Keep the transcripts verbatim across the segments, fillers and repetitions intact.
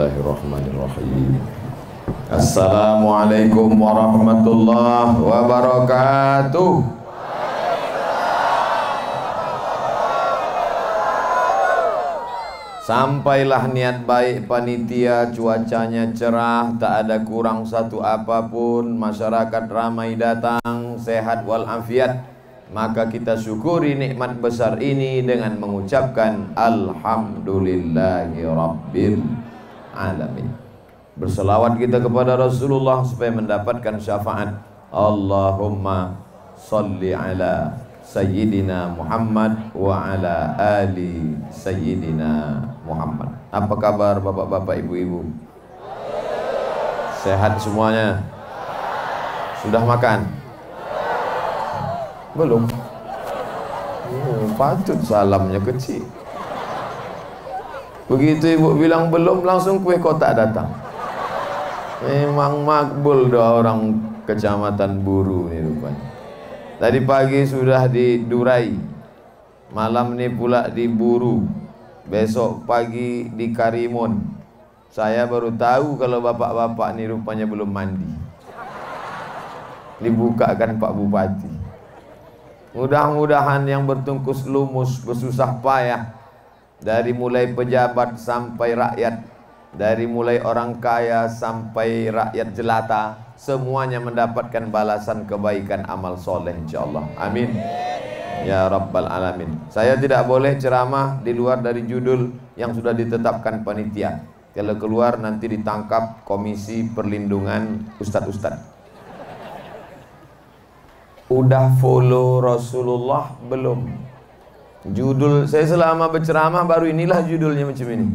Bismillahirrahmanirrahim. Assalamualaikum warahmatullahi wabarakatuh. Sampailah niat baik panitia, cuacanya cerah, tak ada kurang satu apapun, masyarakat ramai datang, sehat walafiat. Maka kita syukuri nikmat besar ini dengan mengucapkan Alhamdulillahi Rabbil Alamin. Berselawat kita kepada Rasulullah supaya mendapatkan syafaat. Allahumma salli ala Sayyidina Muhammad wa ala ali Sayyidina Muhammad. Apa kabar bapak-bapak, ibu-ibu? Sehat semuanya? Sudah makan? Belum? Oh, patut salamnya kecil. Begitu ibu bilang belum, langsung kue kotak datang. Memang makbul doa orang kecamatan Buru ini rupanya. Tadi pagi sudah di Durai, malam ini pula di Buru, besok pagi di Karimun. Saya baru tahu kalau bapak-bapak ini rupanya belum mandi. Dibukakan Pak Bupati. Mudah-mudahan yang bertungkus lumus, bersusah payah, dari mulai pejabat sampai rakyat, dari mulai orang kaya sampai rakyat jelata, semuanya mendapatkan balasan kebaikan amal soleh insyaallah. Amin ya rabbal alamin. Saya tidak boleh ceramah di luar dari judul yang sudah ditetapkan panitia. Kalau keluar nanti ditangkap Komisi Perlindungan Ustadz-Ustadz. Udah follow Rasulullah belum? Judul saya selama berceramah baru inilah judulnya macam ini.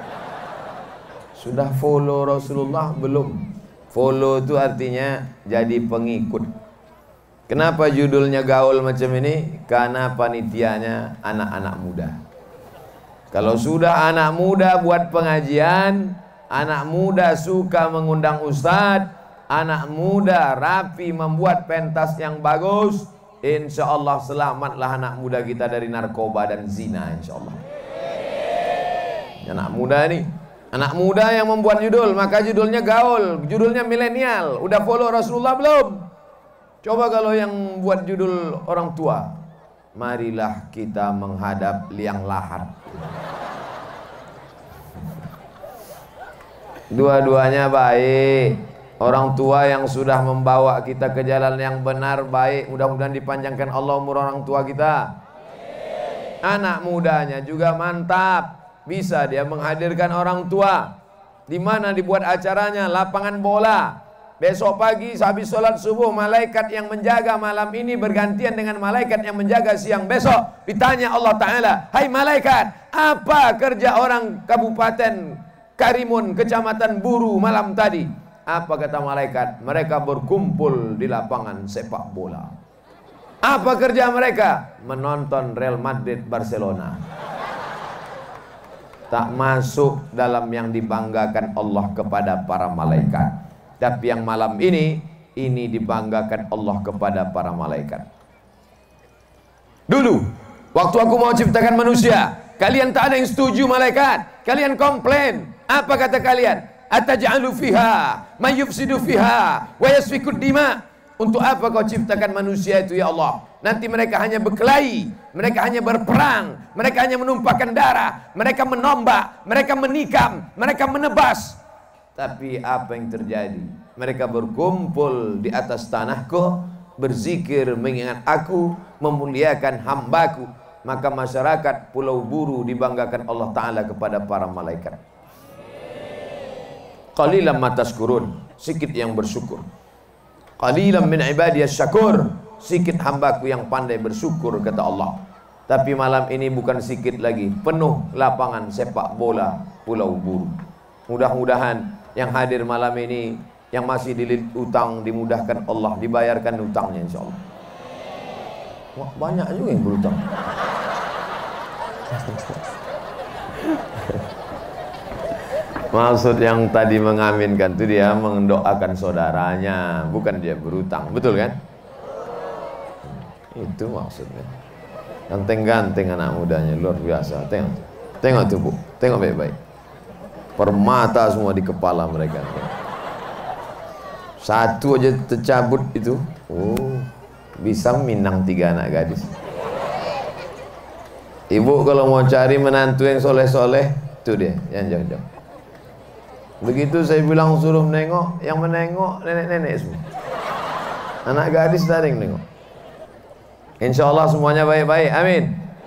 Sudah follow Rasulullah belum? Follow itu artinya jadi pengikut. Kenapa judulnya gaul macam ini? Karena panitianya anak-anak muda. Kalau sudah anak muda buat pengajian, anak muda suka mengundang ustadz, anak muda rapi membuat pentas yang bagus, insya Allah selamatlah anak muda kita dari narkoba dan zina insya Allah. Anak muda nih, anak muda yang membuat judul, maka judulnya gaul, judulnya milenial. Udah follow Rasulullah belum? Coba kalau yang buat judul orang tua, marilah kita menghadap liang lahat. Dua-duanya baik. Orang tua yang sudah membawa kita ke jalan yang benar baik, mudah-mudahan dipanjangkan Allah umur orang tua kita. Anak mudanya juga mantap, bisa dia menghadirkan orang tua. Di mana dibuat acaranya? Lapangan bola. Besok pagi habis sholat subuh, malaikat yang menjaga malam ini bergantian dengan malaikat yang menjaga siang besok. Ditanya Allah Ta'ala, hai malaikat, apa kerja orang Kabupaten Karimun, Kecamatan Buru malam tadi? Apa kata malaikat? Mereka berkumpul di lapangan sepak bola. Apa kerja mereka? Menonton Real Madrid Barcelona. Tak masuk dalam yang dibanggakan Allah kepada para malaikat. Tapi yang malam ini, ini dibanggakan Allah kepada para malaikat. Dulu, waktu aku mau ciptakan manusia, kalian tak ada yang setuju malaikat. Kalian komplain. Apa kata kalian? Ataj'alu fiha may yufsidu fiha wa yasfikud dima. Untuk apa kau ciptakan manusia itu ya Allah? Nanti mereka hanya berkelahi, mereka hanya berperang, mereka hanya menumpahkan darah, mereka menombak, mereka menikam, mereka menebas. Tapi apa yang terjadi? Mereka berkumpul di atas tanahku, berzikir mengingat aku, memuliakan hambaku. Maka masyarakat Pulau Buru dibanggakan Allah Ta'ala kepada para malaikat. Qalilan ma tashkurun, sikit yang bersyukur. Qalilan min ibadiyas syakur, sikit hambaku yang pandai bersyukur kata Allah. Tapi malam ini bukan sikit lagi, penuh lapangan sepak bola Pulau Buru. Mudah-mudahan yang hadir malam ini, yang masih dililit utang, dimudahkan Allah, dibayarkan utangnya insyaallah. Wah, banyak juga yang berutang. Maksud yang tadi mengaminkan itu dia mendoakan saudaranya, bukan dia berutang, betul kan? Itu maksudnya. Ganteng-ganteng anak mudanya, luar biasa. Tengok, tengok tuh bu, tengok baik-baik. permata semua di kepala mereka. Satu aja tercabut itu, oh, bisa minang tiga anak gadis. Ibu kalau mau cari menantu yang soleh-soleh, itu dia, yang jauh-jauh. Begitu saya bilang suruh menengok, yang menengok nenek-nenek semua. Anak gadis tak ada yang menengok. Insya Allah semuanya baik-baik, amin.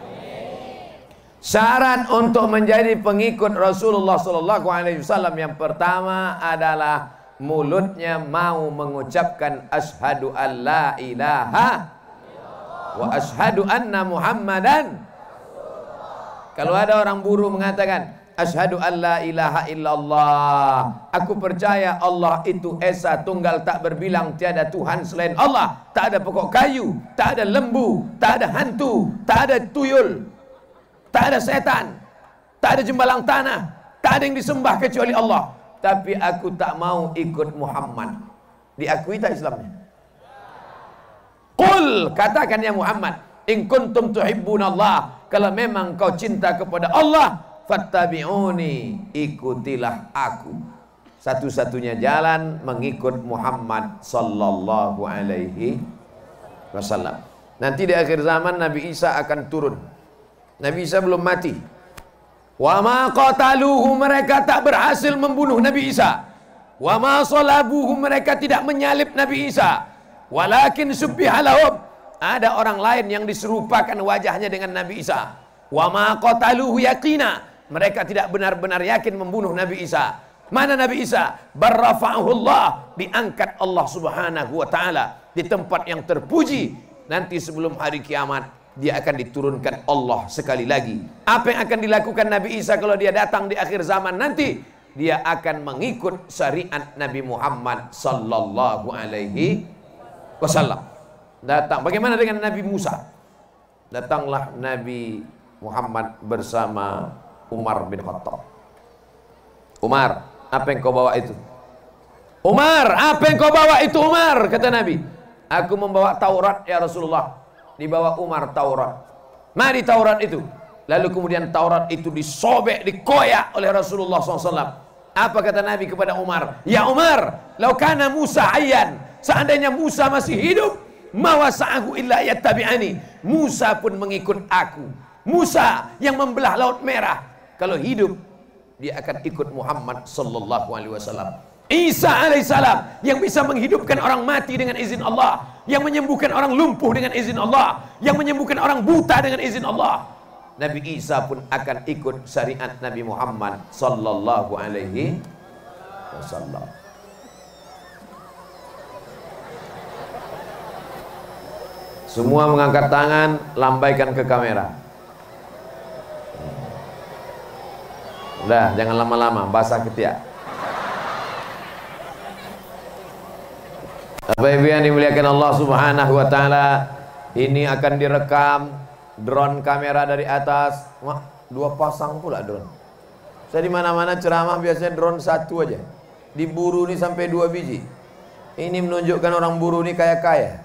Syarat untuk menjadi pengikut Rasulullah Sallallahu Alaihi Wasallam yang pertama adalah mulutnya mau mengucapkan asyhadu an la ilaha wa asyhadu anna Muhammadan. Kalau ada orang buruh mengatakan asyhadu an la ilaha illallah, aku percaya Allah itu esa tunggal tak berbilang, tiada Tuhan selain Allah, tak ada pokok kayu, tak ada lembu, tak ada hantu, tak ada tuyul, tak ada setan, tak ada jembalang tanah, tak ada yang disembah kecuali Allah. Tapi aku tak mau ikut Muhammad. Diakui tak Islamnya? Qul, katakan ya Muhammad, in kuntum tuhibbunallah, kalau memang kau cinta kepada Allah, fattabi'uni, ikutilah aku. Satu-satunya jalan mengikut Muhammad sallallahu alaihi wasallam. Nanti di akhir zaman Nabi Isa akan turun. Nabi Isa belum mati. Wa ma qataluhu, mereka tak berhasil membunuh Nabi Isa. Wa ma salabuhu, mereka tidak menyalib Nabi Isa. Walakin subbiha lahum, ada orang lain yang diserupakan wajahnya dengan Nabi Isa. Wa ma qataluhu yaqina, mereka tidak benar-benar yakin membunuh Nabi Isa. Mana Nabi Isa? Barrafa'ahullah, diangkat Allah Subhanahu wa taala di tempat yang terpuji. Nanti sebelum hari kiamat dia akan diturunkan Allah sekali lagi. Apa yang akan dilakukan Nabi Isa kalau dia datang di akhir zaman nanti? Dia akan mengikut syariat Nabi Muhammad sallallahu alaihi wasallam. Datang. Bagaimana dengan Nabi Musa? Datanglah Nabi Muhammad bersama Umar bin Khattab. Umar, apa yang kau bawa itu? Umar, apa yang kau bawa itu Umar? Kata Nabi, aku membawa Taurat ya Rasulullah. Dibawa Umar Taurat. Mari Taurat itu. Lalu kemudian Taurat itu disobek, dikoyak oleh Rasulullah shallallahu alaihi wasallam. Apa kata Nabi kepada Umar? Ya Umar, laukana Musa hayyan, seandainya Musa masih hidup, mawasa'ahu illa yattabi'ani, Musa pun mengikut aku. Musa yang membelah Laut Merah, kalau hidup dia akan ikut Muhammad sallallahu alaihi wasallam. Isa alaihissalam yang bisa menghidupkan orang mati dengan izin Allah, yang menyembuhkan orang lumpuh dengan izin Allah, yang menyembuhkan orang buta dengan izin Allah. Nabi Isa pun akan ikut syariat Nabi Muhammad sallallahu alaihi wasallam. Semua mengangkat tangan, lambaikan ke kamera. Udah, jangan lama-lama, basah ketiak. Bapak Ibu yang dimuliakan Allah Subhanahu wa taala, ini akan direkam drone kamera dari atas. Wah, dua pasang pula drone. Saya di mana-mana ceramah biasanya drone satu aja. Diburu nih sampai dua biji. Ini menunjukkan orang buru nih kaya-kaya.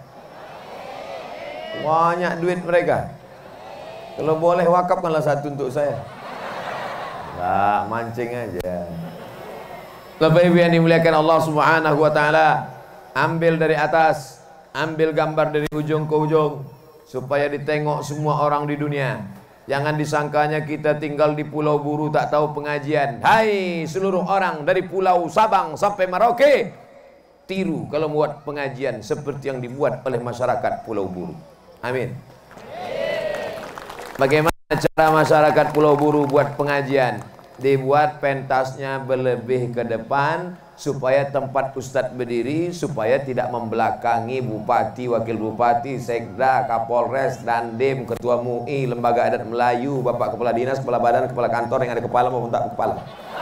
Banyak duit mereka. Kalau boleh wakafkanlah satu untuk saya. Nah, mancing aja. Bapak Ibu yang dimuliakan Allah Subhanahu wa taala, ambil dari atas, ambil gambar dari ujung ke ujung, supaya ditengok semua orang di dunia. Jangan disangkanya kita tinggal di Pulau Buru tak tahu pengajian. Hai seluruh orang dari Pulau Sabang sampai Merauke, tiru kalau buat pengajian seperti yang dibuat oleh masyarakat Pulau Buru. Amin. Bagaimana cara masyarakat Pulau Buru buat pengajian? Dibuat pentasnya berlebih ke depan, supaya tempat ustadz berdiri, supaya tidak membelakangi bupati, wakil bupati, sekda, kapolres, dandim, ketua M U I, lembaga adat Melayu, bapak kepala dinas, kepala badan, kepala kantor yang ada kepala maupun tak kepala.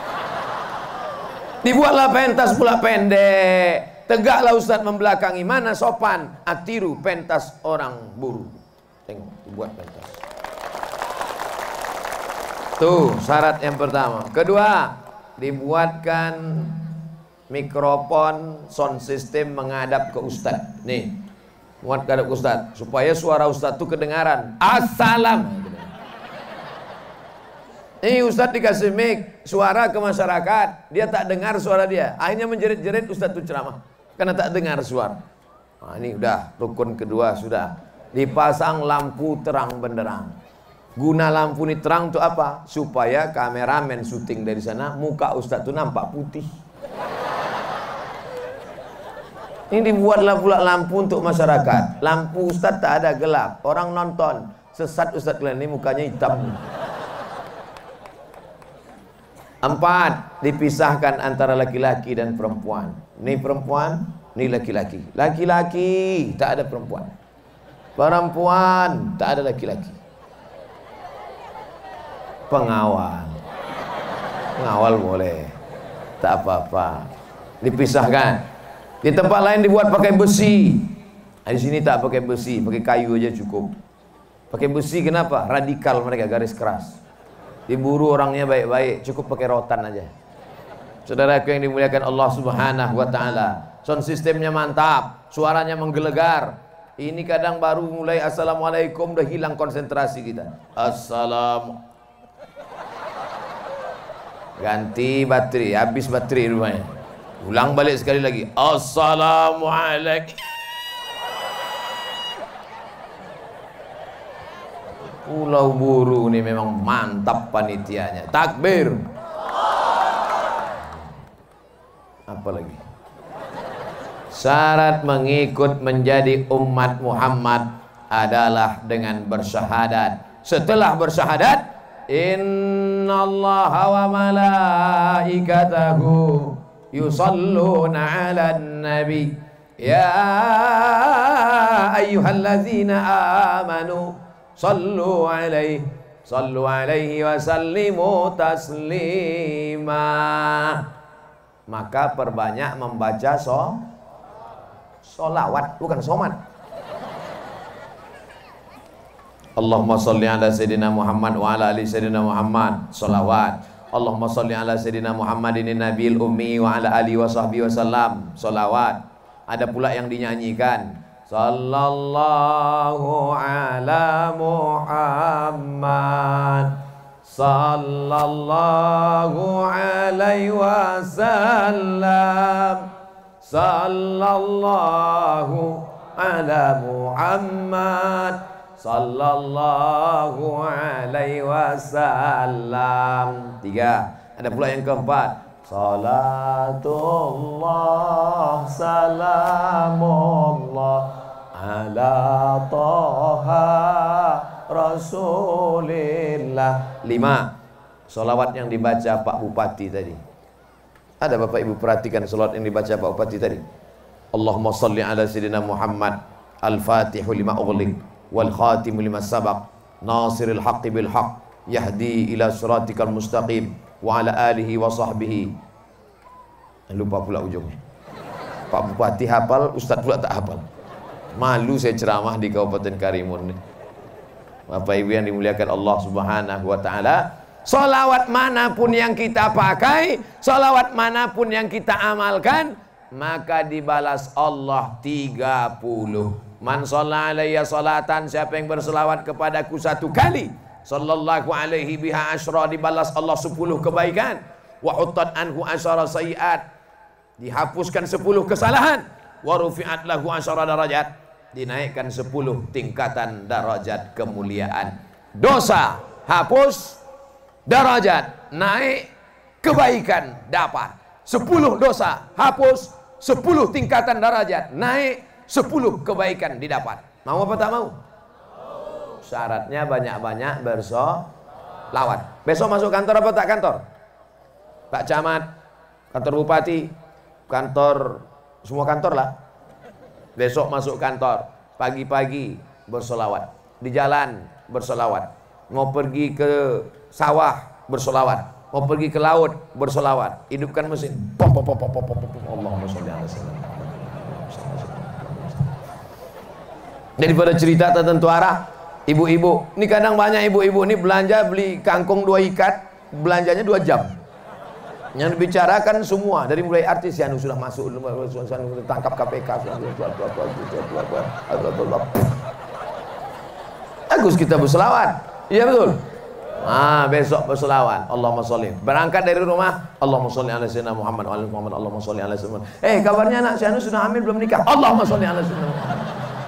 Dibuatlah pentas pula pendek, tegaklah ustadz membelakangi, mana sopan, atiru pentas orang buru. Tengok, dibuat pentas. Tuh syarat yang pertama. Kedua, dibuatkan mikrofon sound system menghadap ke ustadz. Nih, menghadap ke ustadz supaya suara ustadz itu kedengaran. Assalam. Ini Ustadz dikasih mic, suara ke masyarakat, dia tak dengar suara dia. Akhirnya menjerit-jerit Ustadz itu ceramah karena tak dengar suara. Nah, ini udah rukun kedua sudah. Dipasang lampu terang benderang. Guna lampu ini terang untuk apa? Supaya kameramen syuting dari sana, muka Ustadz itu nampak putih. Ini dibuatlah pula lampu untuk masyarakat. Lampu Ustadz tak ada gelap. Orang nonton sesat Ustadz kalian ini mukanya hitam. Empat, dipisahkan antara laki-laki dan perempuan. Ini perempuan, ini laki-laki. Laki-laki, tak ada perempuan. Perempuan, tak ada laki-laki. Pengawal. Pengawal boleh. Tak apa-apa. Dipisahkan. Di tempat lain dibuat pakai besi. Di sini tak pakai besi, pakai kayu aja cukup. Pakai besi kenapa? Radikal mereka, garis keras. Diburu orangnya baik-baik, cukup pakai rotan aja. Saudaraku yang dimuliakan Allah Subhanahu wa taala. Sound sistemnya mantap, suaranya menggelegar. Ini kadang baru mulai assalamualaikum udah hilang konsentrasi kita. Assalam. Ganti baterai, habis baterai rumahnya. Ulang balik sekali lagi. Assalamualaikum. Pulau Buru ini memang mantap panitianya. Takbir. Apa lagi? Syarat mengikut menjadi umat Muhammad adalah dengan bersyahadat. Setelah bersyahadat, innallaha wa malaikatahu yusalluna 'alan nabi ya ayyuhallazina amanu sallu alaihi sallu alaihi wa sallimu taslima. Maka perbanyak membaca so solawat, bukan somat. Allahumma salli ala sayyidina Muhammad wa ala ali sayyidina Muhammad. Solawat. Allahumma salli ala sayyidina Muhammadin nabiyil ummi wa ala alihi wa sahbihi wasallam. Solawat. Ada pula yang dinyanyikan. Sallallahu ala Muhammad sallallahu alaihi wasallam sallallahu ala Muhammad sallallahu alaihi wasallam. Tiga. Ada pula yang keempat. Salatullah salamullah ala toha rasulillah. Lima. Salawat yang dibaca Pak Bupati tadi. Ada Bapak Ibu perhatikan salawat yang dibaca Pak Bupati tadi. Allahumma salli ala sayyidina Muhammad al-fatihu lima ughliq wal khatimu lima sabaq nasiril haqqi bil haqq yahdi ila siratikal mustaqim wa ala alihi wa sahbihi. Lupa pula ujungnya. Pak Bupati hafal, Ustadz pula tak hafal. Malu saya ceramah di Kabupaten Karimun. Bapak Ibu yang dimuliakan Allah Subhanahu wa taala, salawat manapun yang kita pakai, salawat manapun yang kita amalkan, maka dibalas Allah tiga puluh. Man shalla alayya salatan, siapa yang berselawat kepadaku satu kali, sallallahu alaihi biha asyra, dibalas Allah sepuluh kebaikan. Wa huttat anhu asyara sayiat, dihapuskan sepuluh kesalahan. Wa rufi'at lahu asyara darajat, dinaikkan sepuluh tingkatan darajat kemuliaan. Dosa hapus, darajat naik, kebaikan dapat. Sepuluh dosa hapus, sepuluh tingkatan darajat naik, sepuluh kebaikan didapat. Mau apa tak mau? Syaratnya banyak-banyak bersolawat. Besok masuk kantor apa tak kantor? Pak Camat, kantor Bupati, kantor, semua kantor lah. Besok masuk kantor, pagi-pagi bersolawat. Di jalan bersolawat. Mau pergi ke sawah bersolawat. Mau pergi ke laut bersolawat. Hidupkan mesin. Pom pom pom pom pom pom pom. Allahumma sholli ala sayyidina. Daripada cerita tertentu arah. Ibu-ibu, ini kadang banyak ibu-ibu ini belanja beli kangkung dua ikat, belanjanya dua jam. Yang dibicarakan semua dari mulai artis yang sudah masuk, sudah tangkap K P K, bagus kita berselawat, iya betul. Ah, besok berselawat. Allahumma sholli. Berangkat dari rumah, Allahumma sholli ala sayyidina Muhammad wa ala Muhammad. Allahumma sholli ala sayyidina Muhammad. Eh, kabarnya anak si Anu sudah hamil belum nikah? Allahumma sholli ala sayyidina Muhammad.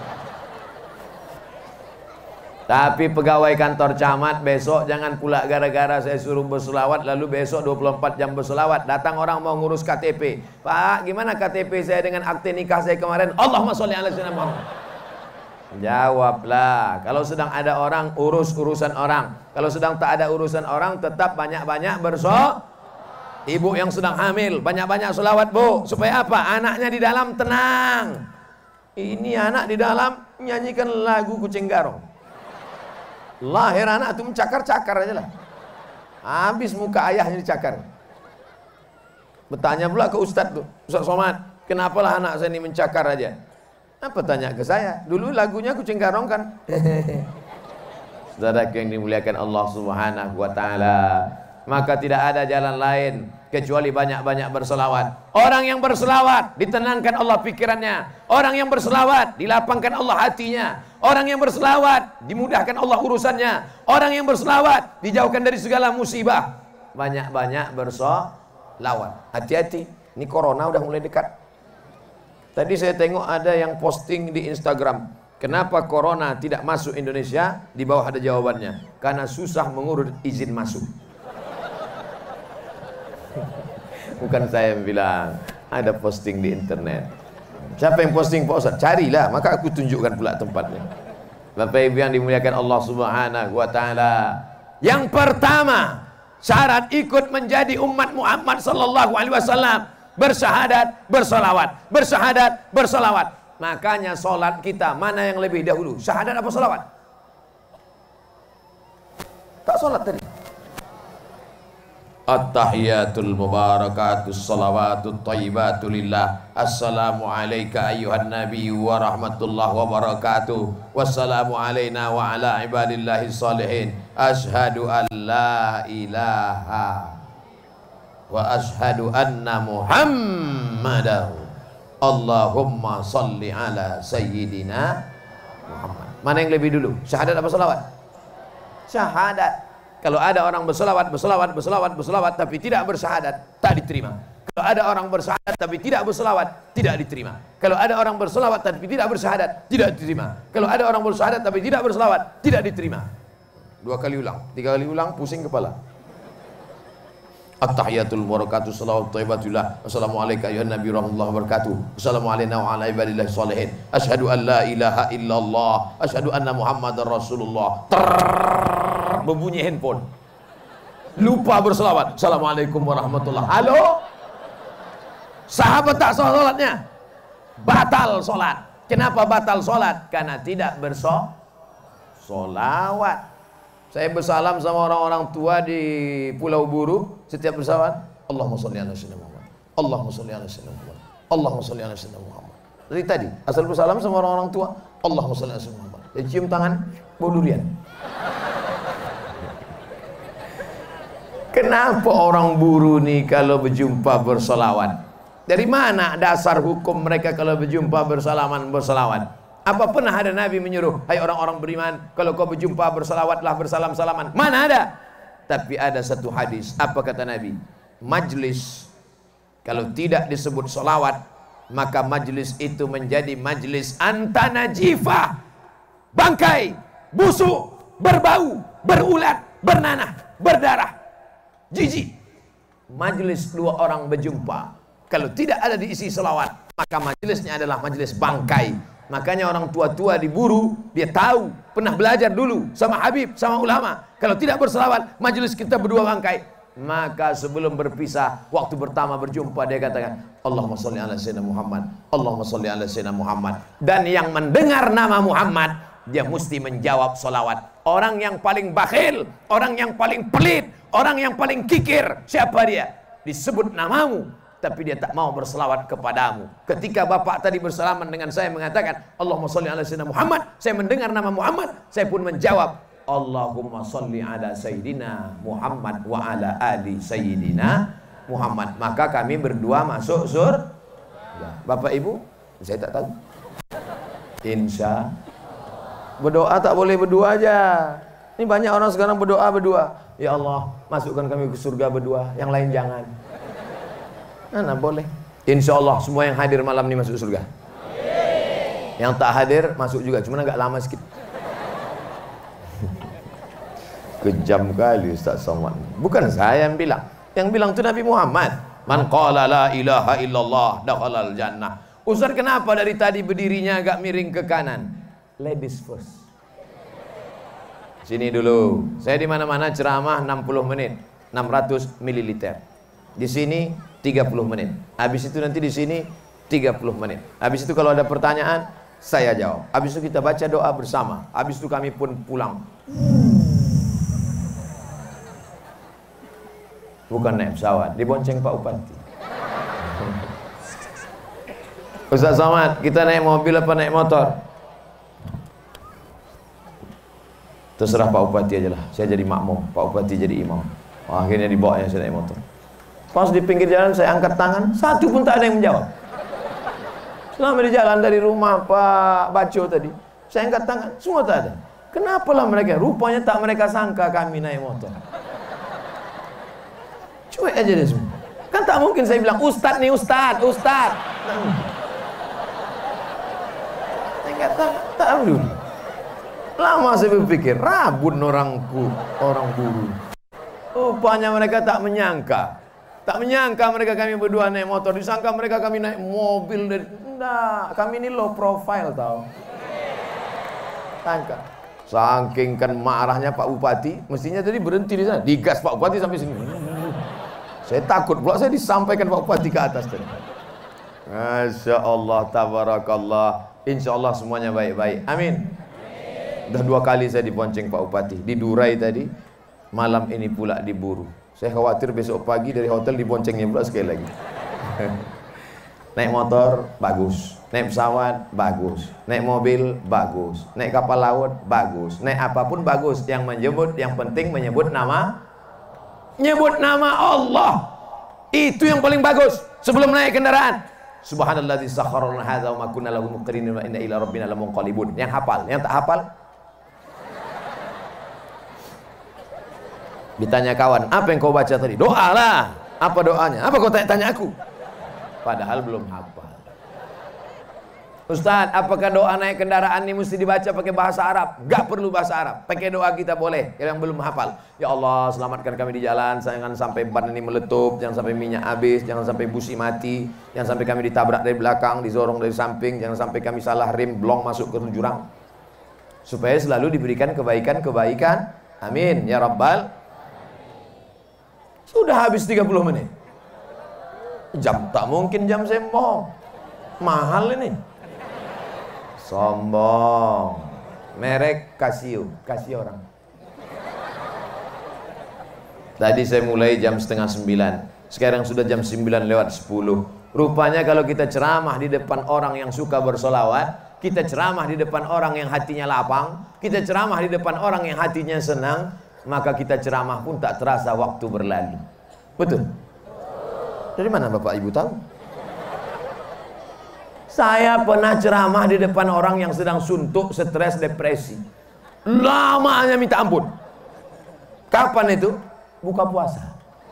Tapi pegawai kantor camat besok jangan pula gara-gara saya suruh berselawat lalu besok dua puluh empat jam berselawat. Datang orang mau ngurus K T P. Pak, gimana K T P saya dengan akte nikah saya kemarin? Allahumma sholli ala sayyidina Muhammad. Jawablah. Kalau sedang ada orang, urus urusan orang. Kalau sedang tak ada urusan orang, tetap banyak-banyak berso. Ibu yang sedang hamil, banyak-banyak selawat, Bu. Supaya apa? Anaknya di dalam tenang. Ini anak di dalam nyanyikan lagu Kucing Garong. Lahir anak itu mencakar-cakar aja lah. Habis muka ayahnya dicakar. Bertanya pula ke Ustadz tuh, Ustadz Somad, kenapalah anak saya ini mencakar aja? Apa tanya ke saya? Dulu lagunya Kucing Garong kan? Saudara yang dimuliakan Allah Subhanahu wa taala, maka tidak ada jalan lain kecuali banyak-banyak berselawat. Orang yang berselawat ditenangkan Allah pikirannya. Orang yang berselawat dilapangkan Allah hatinya. Orang yang berselawat dimudahkan Allah urusannya. Orang yang berselawat dijauhkan dari segala musibah. Banyak-banyak berselawat. Hati-hati, ini corona udah mulai dekat. Tadi saya tengok ada yang posting di Instagram, kenapa corona tidak masuk Indonesia? Di bawah ada jawabannya, karena susah mengurus izin masuk. Bukan saya yang bilang, ada posting di internet. Siapa yang posting Pak Ustaz? Carilah, maka aku tunjukkan pula tempatnya. Bapak Ibu yang dimuliakan Allah Subhanahu wa taala. Yang pertama, syarat ikut menjadi umat Muhammad sallallahu alaihi wasallam, bersyahadat, bersolawat, bersyahadat, bersolawat. Makanya solat kita mana yang lebih dahulu? Syahadat apa solawat? Tak solat tadi. At-tahiyatul mubarakatus salawatut thayyibatu lillah. Assalamu alayka ayyuhan nabiy wa rahmatullahi wa barakatuh. Wassalamu alayna wa ala ibadillahi salihin. Ashhadu an la ilaha wa ashhadu anna Muhammadan. Allahumma salli ala sayyidina Muhammad. Mana yang lebih dulu? Syahadat apa salawat? Syahadat. Kalau ada orang berselawat, berselawat, berselawat, berselawat tapi tidak bersyahadat, tak diterima. Kalau ada orang bersyahadat tapi tidak berselawat, tidak diterima. Kalau ada orang berselawat tapi tidak bersyahadat, tidak diterima. Kalau ada orang bersyahadat tapi tidak berselawat, tidak diterima. Dua kali ulang, tiga kali ulang, pusing kepala. At-tahiyatul mubarakatuh salawat thayyibatullah. Assalamualaikum ayuhan nabi rahmatullahi wabarakatuh. Assalamualaikum wa ala ibadillahi salihin. Asyhadu an la ilaha illallah. Asyhadu anna Muhammadar Rasulullah. Trrrr, berbunyi handphone. Lupa berselawat. Assalamualaikum warahmatullahi. Halo? Sahabat tak salatnya? Batal salat. Kenapa batal salat? Karena tidak bersolawat. Saya bersalam sama orang-orang tua di Pulau Buru. Setiap bersalam, Allahumma sholli ala sayyidina Muhammad, Allahumma sholli ala sayyidina Muhammad, Allahumma sholli ala sayyidina Muhammad. Dari tadi asal bersalam sama orang-orang tua, Allahumma sholli ala sayyidina Muhammad. Dia cium tangan, bau durian. Kenapa orang Buru nih kalau berjumpa bersolawat? Dari mana dasar hukum mereka kalau berjumpa bersalaman bersolawat? Apa pernah ada Nabi menyuruh, hai orang-orang beriman, kalau kau berjumpa bersalawatlah bersalam-salaman? Mana ada? Tapi ada satu hadis, apa kata Nabi? Majlis kalau tidak disebut salawat, maka majlis itu menjadi majlis antanajifah, bangkai, busuk, berbau, berulat, bernanah, berdarah, jijik. Majlis dua orang berjumpa, kalau tidak ada diisi salawat, maka majlisnya adalah majlis bangkai. Makanya orang tua-tua di Buru, dia tahu, pernah belajar dulu sama Habib, sama ulama. Kalau tidak berselawat, majelis kita berdua bangkai. Maka sebelum berpisah, waktu pertama berjumpa, dia katakan, Allahumma sholli ala sayyidina Muhammad, Allahumma sholli ala sayyidina Muhammad. Dan yang mendengar nama Muhammad, dia mesti menjawab solawat. Orang yang paling bakhil, orang yang paling pelit, orang yang paling kikir, siapa dia? Disebut namamu, tapi dia tak mau berselawat kepadamu. Ketika bapak tadi bersalaman dengan saya mengatakan Allahumma sholli ala sayyidina Muhammad, saya mendengar nama Muhammad, saya pun menjawab Allahumma sholli ala sayyidina Muhammad wa ala ali sayyidina Muhammad. Maka kami berdua masuk surga. Bapak Ibu, saya tak tahu. Insya berdoa tak boleh berdua aja. Ini banyak orang sekarang berdoa berdua. Ya Allah, masukkan kami ke surga berdua, yang lain jangan. Nah, boleh. Insya Allah semua yang hadir malam ini masuk surga. Yang tak hadir masuk juga, cuma agak lama sedikit. Kejam kali Ustaz Somad. Bukan saya yang bilang, yang bilang itu Nabi Muhammad. Man qala la ilaha illallah dakhalal jannah. Ustaz kenapa dari tadi berdirinya agak miring ke kanan? Ladies first. Sini dulu. Saya di mana-mana ceramah enam puluh menit, enam ratus mililiter. Di sini tiga puluh menit. Habis itu nanti di sini tiga puluh menit. Habis itu kalau ada pertanyaan, saya jawab. Habis itu kita baca doa bersama. Habis itu kami pun pulang. Bukan naik pesawat, dibonceng Pak Upati. Ustaz Somad, kita naik mobil apa naik motor? Terserah Pak Upati aja lah. Saya jadi makmum, Pak Upati jadi imam. Oh, akhirnya dibawanya saya naik motor. Pas di pinggir jalan saya angkat tangan, satu pun tak ada yang menjawab. Selama di jalan dari rumah Pak Baco tadi, saya angkat tangan, semua tak ada. Kenapalah mereka? Rupanya tak mereka sangka kami naik motor. Cuek aja deh semua. Kan tak mungkin saya bilang, Ustadz nih Ustadz, Ustadz. Saya kata, tak dulu. Lama saya berpikir, rabun orangku, orang buru. Rupanya mereka tak menyangka. Tak menyangka mereka kami berdua naik motor. Disangka mereka kami naik mobil. Dari... Enggak, kami ini low profile tau. Sangka. Saking kan marahnya Pak Bupati, mestinya tadi berhenti di sana. Digas Pak Bupati sampai sini. Saya takut pula saya disampaikan Pak Bupati ke atas tadi. Masya Allah, tabarakallah. Insya Allah semuanya baik-baik. Amin. Udah dua kali saya dibonceng Pak Bupati. Di Durai tadi, malam ini pula diburu. Saya khawatir besok pagi dari hotel diboncengnya pula sekali lagi. Naik motor, bagus. Naik pesawat, bagus. Naik mobil, bagus. Naik kapal laut, bagus. Naik apapun bagus. Yang menyebut, yang penting menyebut nama nyebut nama Allah. Itu yang paling bagus sebelum naik kendaraan. Subhanalladzi sakhkhara lana hadza wa ma kunna lahu muqrinin wa inna ila rabbina lamunqalibun. Yang hafal, yang tak hafal ditanya kawan, apa yang kau baca tadi? Doa lah. Apa doanya? Apa kau tanya-tanya aku? Padahal belum hafal. Ustaz, apakah doa naik kendaraan ini mesti dibaca pakai bahasa Arab? Gak perlu bahasa Arab, pakai doa kita boleh. Yang belum hafal, ya Allah selamatkan kami di jalan, jangan sampai ban ini meletup, jangan sampai minyak habis, jangan sampai busi mati, jangan sampai kami ditabrak dari belakang, dizorong dari samping, jangan sampai kami salah rem, blong masuk ke jurang. Supaya selalu diberikan kebaikan-kebaikan. Amin ya Rabbal. Sudah habis tiga puluh menit. Jam tak mungkin jam saya bohong. Mahal ini. Sombong. Merek Casio, Casio orang. Tadi saya mulai jam setengah sembilan. Sekarang sudah jam sembilan lewat sepuluh. Rupanya kalau kita ceramah di depan orang yang suka bersolawat, kita ceramah di depan orang yang hatinya lapang, kita ceramah di depan orang yang hatinya senang, maka kita ceramah pun tak terasa waktu berlalu. Betul? Dari mana Bapak Ibu tahu? Saya pernah ceramah di depan orang yang sedang suntuk, stres, depresi. Lamanya minta ampun. Kapan itu? Buka puasa.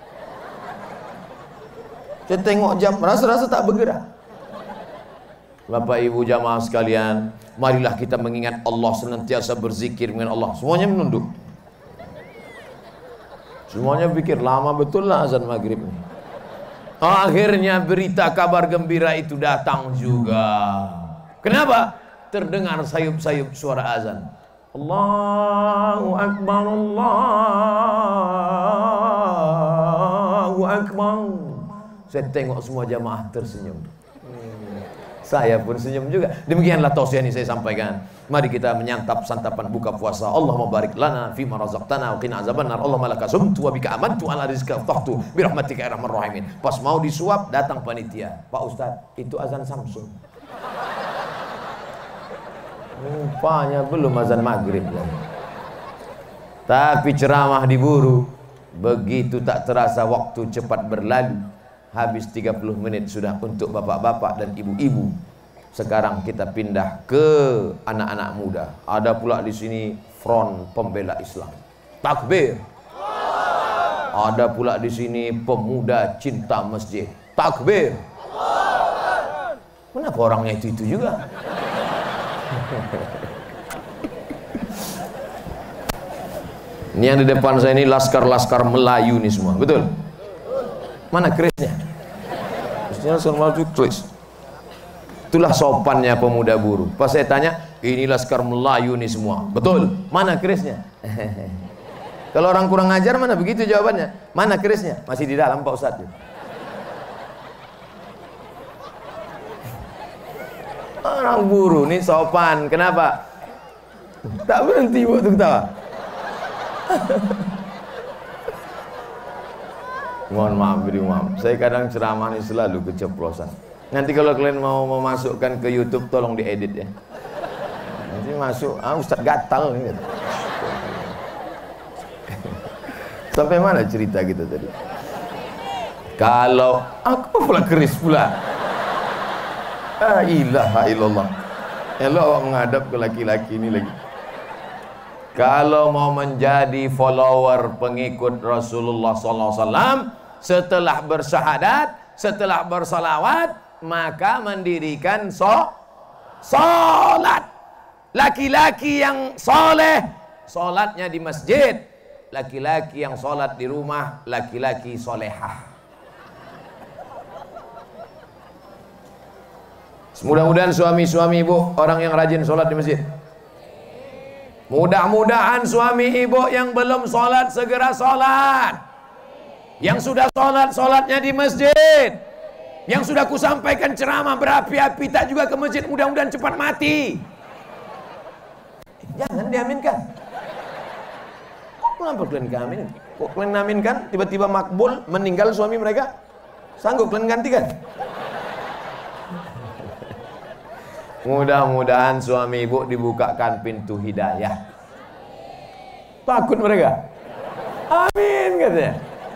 Saya tengok jam, rasa-rasa tak bergerak. Bapak Ibu jamaah sekalian, marilah kita mengingat Allah, senantiasa berzikir dengan Allah. Semuanya menunduk. Semuanya pikir lama betul lah azan maghrib ini. Akhirnya berita kabar gembira itu datang juga. Kenapa? Terdengar sayup-sayup suara azan. Allahu Akbar, Allahu Akbar. Saya tengok semua jamaah tersenyum. Saya pun senyum juga. Demikianlah tausiah ini saya sampaikan. Mari kita menyantap santapan buka puasa. Allahumma barik lana fima razaqtana wa qina azabannar. Allahumma laka sumtu wa bika amantu ala rizqika aftahtu bi rahmatika ya arhamar rahimin. Pas mau disuap datang panitia. Pak Ustaz, itu azan Samsung. Rupanya belum azan maghrib lagi. Tapi ceramah diburu. Begitu tak terasa waktu cepat berlalu. Habis tiga puluh menit sudah untuk bapak-bapak dan ibu-ibu. Sekarang kita pindah ke anak-anak muda. Ada pula di sini Front Pembela Islam. Takbir. Ada pula di sini pemuda cinta masjid. Takbir. Kenapa orangnya itu itu juga? Ini yang di depan saya ini laskar-laskar Melayu nih semua, betul? Mana kerisnya? Mestinya semua itu keris. Itulah sopannya pemuda buruh. Pas saya tanya, ini laskar Melayu nih semua, betul? Mana kerisnya? Kalau orang kurang ajar mana begitu jawabannya? Mana kerisnya? Masih di dalam Pak Ustadz. Orang buruh nih sopan, kenapa? Tak berhenti waktu ketawa. Mohon maaf, beri maaf. Saya kadang ceramah ini selalu keceplosan. Nanti kalau kalian mau memasukkan ke YouTube, tolong diedit ya. Nanti masuk, ah Ustadz gatal nih. Sampai mana cerita kita tadi? Kalau aku pula keris pula. La ilaha illallah. Elok awak menghadap ke laki-laki ini lagi. Kalau mau menjadi follower pengikut Rasulullah sallallahu alaihi wasallam, setelah bersyahadat, setelah bersalawat, maka mendirikan so salat. Laki-laki yang soleh, salatnya di masjid. Laki-laki yang salat di rumah, laki-laki solehah. Mudah-mudahan suami-suami ibu orang yang rajin sholat di masjid. Mudah-mudahan suami ibu yang belum sholat segera sholat. Yang sudah sholat, sholatnya di masjid. Yang sudah kusampaikan ceramah berapi-api tak juga ke masjid, mudah-mudahan cepat mati. Jangan diaminkan. Kok kenapa kalian amin? Kok kalian aminkan tiba-tiba makbul meninggal suami mereka? Sanggup kalian gantikan? Mudah-mudahan suami ibu dibukakan pintu hidayah. Takut mereka. Amin katanya.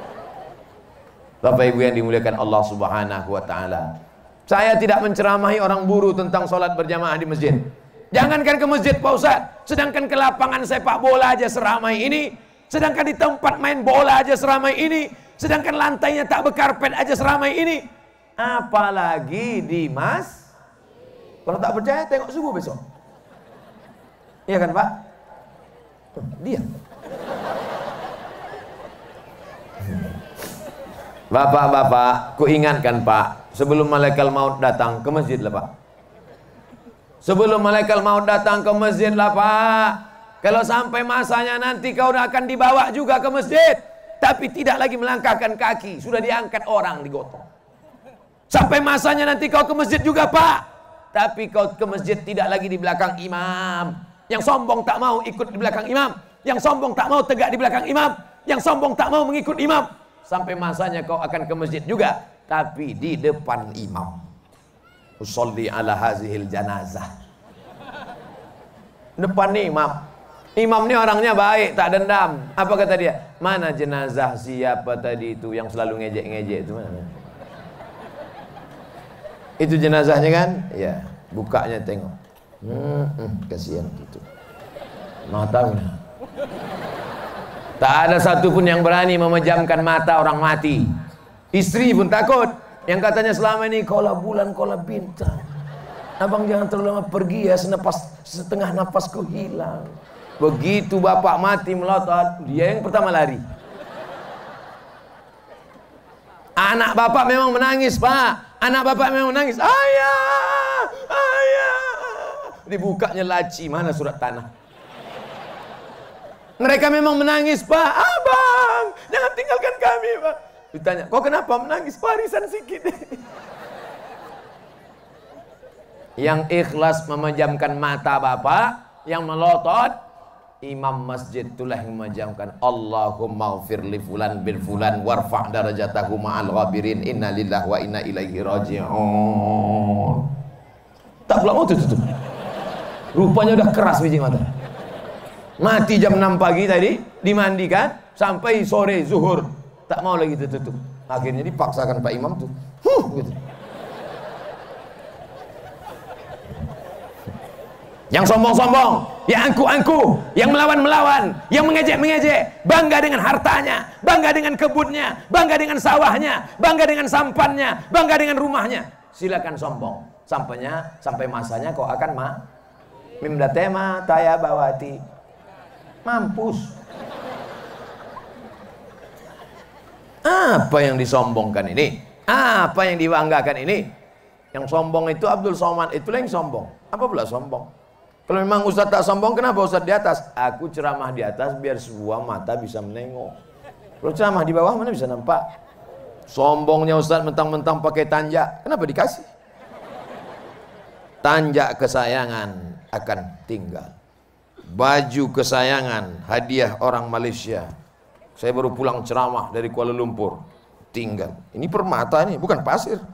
Bapak ibu yang dimuliakan Allah subhanahu wa ta'ala, saya tidak menceramahi orang buruh tentang sholat berjamaah di masjid. Jangankan ke masjid Pak Ustadz, sedangkan ke lapangan sepak bola aja seramai ini, sedangkan di tempat main bola aja seramai ini, sedangkan lantainya tak berkarpet aja seramai ini, apalagi di mas. Kalau tak percaya tengok subuh besok. Iya kan Pak? Dia. Bapak-bapak, ku ingatkan Pak, sebelum malaikat maut datang ke masjid lah Pak. Sebelum malaikat maut datang ke masjid lah Pak. Kalau sampai masanya nanti kau akan dibawa juga ke masjid, tapi tidak lagi melangkahkan kaki, sudah diangkat orang digotong. Sampai masanya nanti kau ke masjid juga Pak, tapi kau ke masjid tidak lagi di belakang imam. Yang sombong tak mau ikut di belakang imam, yang sombong tak mau tegak di belakang imam, yang sombong tak mau mengikut imam. Sampai masanya kau akan ke masjid juga, tapi di depan imam. Usolli ala hazihil janazah. Depan imam. Imam ini orangnya baik, tak dendam. Apa kata dia? Mana jenazah siapa tadi itu yang selalu ngejek-ngejek itu mana? Itu jenazahnya kan? Ya, bukanya tengok. Hmm, hmm, kasihan gitu. Matanya. Tak ada satupun yang berani memejamkan mata orang mati. Istri pun takut. Yang katanya selama ini kaulah bulan, kaulah bintang. Abang jangan terlalu lama pergi ya, senapas, setengah napasku hilang. Begitu bapak mati melotot, dia yang pertama lari. Anak bapak memang menangis Pak. Anak bapak memang menangis. Ayah, ayah. Dibukanya laci, mana surat tanah. Mereka memang menangis Pak. Abang, jangan tinggalkan kami Pak. Ditanya, kok kenapa menangis? Warisan sikit. Yang ikhlas memejamkan mata bapak, yang melotot, imam masjid itulah yang memejamkan. Allahumma ghfir li fulan bin fulan warfa' darajatahu ma'al ghabirin inna lillahi wa inna ilaihi raji'un. Tak pula mau tutup. Rupanya udah keras biji mata. Mati jam enam pagi tadi, dimandikan sampai sore zuhur, tak mau lagi tutup. Akhirnya dipaksakan Pak Imam tuh. Huh, gitu. yang sombong-sombong, yang angku-angku, yang melawan-melawan, yang mengejek-mengejek, bangga dengan hartanya, bangga dengan kebunnya, bangga dengan sawahnya, bangga dengan sampannya, bangga dengan rumahnya. Silakan sombong. Sampainya, sampai masanya kau akan ma mimda tema taya bawati. Mampus. Apa yang disombongkan ini? Apa yang dibanggakan ini? Yang sombong itu Abdul Somad, itulah yang sombong. Apa pula sombong? Kalau memang Ustaz tak sombong, kenapa Ustaz di atas? Aku ceramah di atas biar semua mata bisa menengok. Kalau ceramah di bawah mana bisa nampak? Sombongnya Ustaz mentang-mentang pakai tanjak, kenapa dikasih? Tanjak kesayangan akan tinggal. Baju kesayangan hadiah orang Malaysia. Saya baru pulang ceramah dari Kuala Lumpur, tinggal. Ini permata nih, bukan pasir.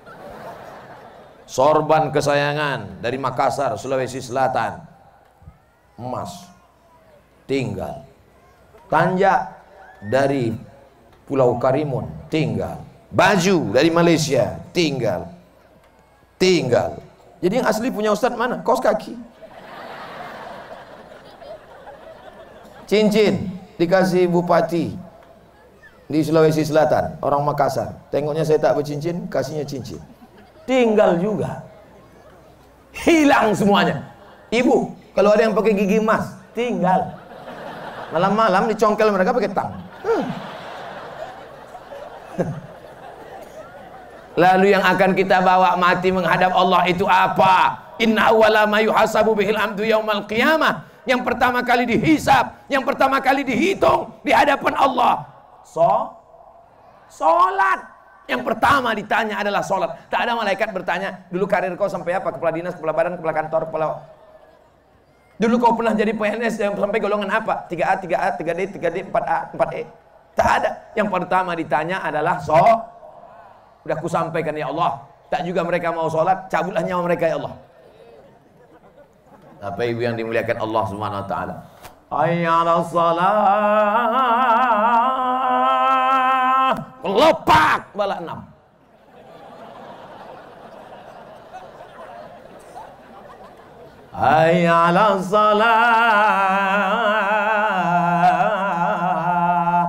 Sorban kesayangan dari Makassar, Sulawesi Selatan, emas, tinggal. Tanjak dari Pulau Karimun, tinggal. Baju dari Malaysia, tinggal. Tinggal. Jadi yang asli punya Ustadz mana? Kaos kaki. Cincin dikasih bupati di Sulawesi Selatan, orang Makassar. Tengoknya saya tak bercincin, kasihnya cincin. Tinggal juga. Hilang semuanya. Ibu, kalau ada yang pakai gigi emas, tinggal. Malam-malam dicongkel mereka pakai tang. Hmm. Lalu yang akan kita bawa mati menghadap Allah itu apa? Inna awwala ma yuhasabu bihil amdu yaumal qiyamah. Yang pertama kali dihisab, yang pertama kali dihitung di hadapan Allah. So, salat. Yang pertama ditanya adalah sholat. Tak ada malaikat bertanya, dulu karir kau sampai apa? Kepala dinas, kepala badan, kepala kantor, kepala... Dulu kau pernah jadi P N S yang sampai golongan apa? tiga A, tiga A, tiga D, tiga D, empat A, empat E. Tak ada. Yang pertama ditanya adalah sholat. Udah ku sampaikan ya Allah. Tak juga mereka mau sholat, cabutlah nyawa mereka ya Allah. Apa ibu yang dimuliakan Allah Subhanahu wa taala? Hayya 'alas shalah. Lopak bala enam. Hayya 'alas shalah.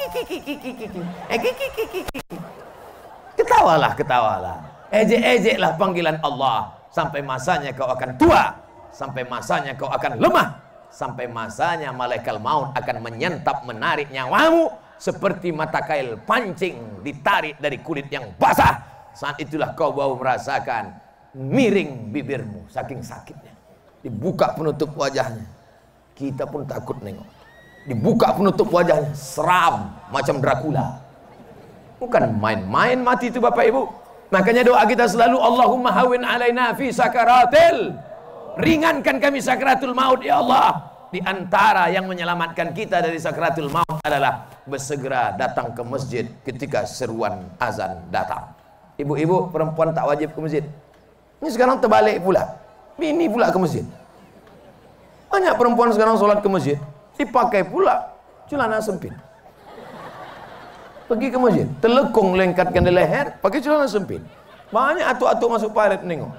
Ketawalah, ketawalah. Ejek-ejeklah panggilan Allah. Sampai masanya kau akan tua. Sampai masanya kau akan lemah. Sampai masanya malaikat maut akan menyantap, menarik nyawamu. Seperti mata kail pancing ditarik dari kulit yang basah. Saat itulah kau baru merasakan miring bibirmu saking sakitnya. Dibuka penutup wajahnya, kita pun takut nengok. Dibuka penutup wajahnya, seram macam Dracula. Bukan main-main mati itu Bapak Ibu. Makanya doa kita selalu, Allahumma hawin alaina fi sakaratil. Ringankan kami sakaratul maut ya Allah. Di antara yang menyelamatkan kita dari sakaratul maut adalah bersegera datang ke masjid ketika seruan azan datang. Ibu-ibu perempuan tak wajib ke masjid. Ini sekarang terbalik pula. Bini pula ke masjid. Banyak perempuan sekarang sholat ke masjid, dipakai pula celana sempit. Pergi ke masjid, telekung lengkatkan di leher, pakai celana sempit. Banyak atuk-atuk masuk paret nengok.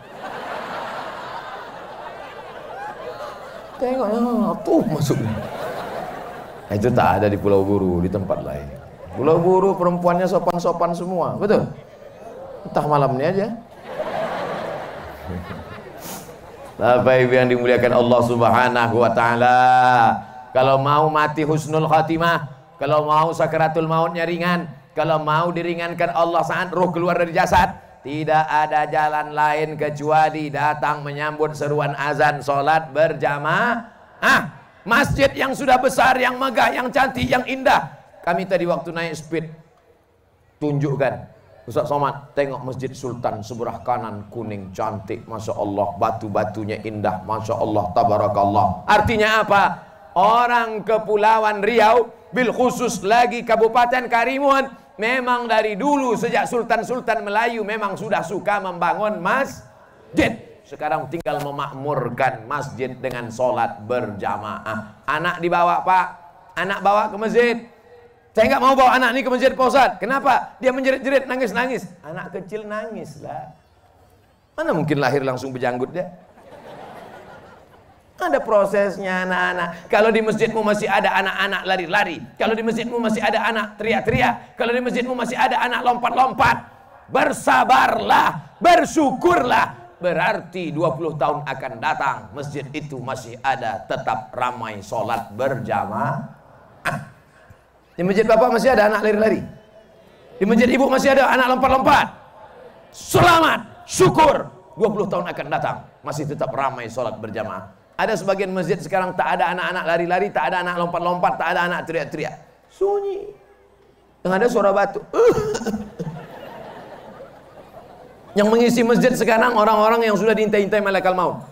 Tengok, tuh masuk. Itu tak ada di Pulau Buru, di tempat lain. Pulau Buru perempuannya sopan-sopan semua, betul? Entah malamnya aja. Bapak Ibu yang dimuliakan Allah Subhanahu wa taala, kalau mau mati husnul khatimah, kalau mau sakaratul mautnya ringan, kalau mau diringankan Allah saat roh keluar dari jasad, tidak ada jalan lain kecuali datang menyambut seruan azan sholat berjamaah. Ah, masjid yang sudah besar, yang megah, yang cantik, yang indah. Kami tadi waktu naik speed tunjukkan, Ustaz Somad, tengok Masjid Sultan sebelah kanan kuning cantik, Masya Allah, batu-batunya indah, Masya Allah, tabarakallah. Artinya apa? Orang Kepulauan Riau, bil khusus lagi Kabupaten Karimun, memang dari dulu sejak Sultan-Sultan Melayu memang sudah suka membangun masjid. Sekarang tinggal memakmurkan masjid dengan sholat berjamaah. Anak dibawa Pak, anak bawa ke masjid. Saya nggak mau bawa anak ini ke masjid Pak Ustaz. Kenapa? Dia menjerit-jerit, nangis-nangis. Anak kecil nangis lah. Mana mungkin lahir langsung berjanggut dia? Ada prosesnya anak-anak. Kalau di masjidmu masih ada anak-anak lari-lari, kalau di masjidmu masih ada anak teriak-teriak, kalau di masjidmu masih ada anak lompat-lompat, bersabarlah, bersyukurlah. Berarti dua puluh tahun akan datang masjid itu masih ada, tetap ramai sholat berjamaah. Di masjid bapak masih ada anak lari-lari, di masjid ibu masih ada anak lompat-lompat. Selamat, syukur, dua puluh tahun akan datang masih tetap ramai sholat berjamaah. Ada sebagian masjid sekarang tak ada anak-anak lari-lari, tak ada anak lompat-lompat, tak ada anak teriak-teriak. Sunyi. Yang ada suara batu. Yang mengisi masjid sekarang orang-orang yang sudah diintai-intai malaikat maut.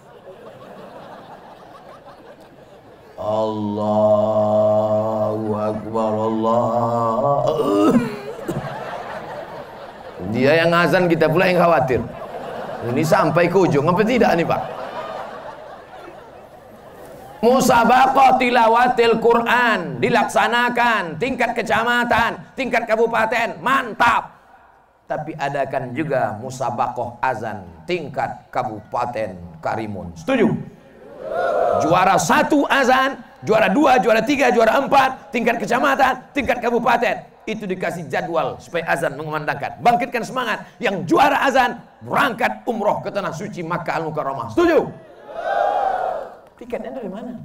Allahu Akbar, Allah. Dia yang azan, kita pula yang khawatir. Ini sampai ke ujung apa tidak nih Pak? Musabaqah tilawatil Quran dilaksanakan tingkat kecamatan, tingkat kabupaten, mantap. Tapi adakan juga musabaqah azan tingkat kabupaten Karimun. Setuju? Juara satu azan, juara dua, juara tiga, juara empat, tingkat kecamatan, tingkat kabupaten. Itu dikasih jadwal supaya azan mengumandangkan. Bangkitkan semangat. Yang juara azan berangkat umroh ke tanah suci Makkah Al-Mukarramah. Setuju? Tiketnya dari mana?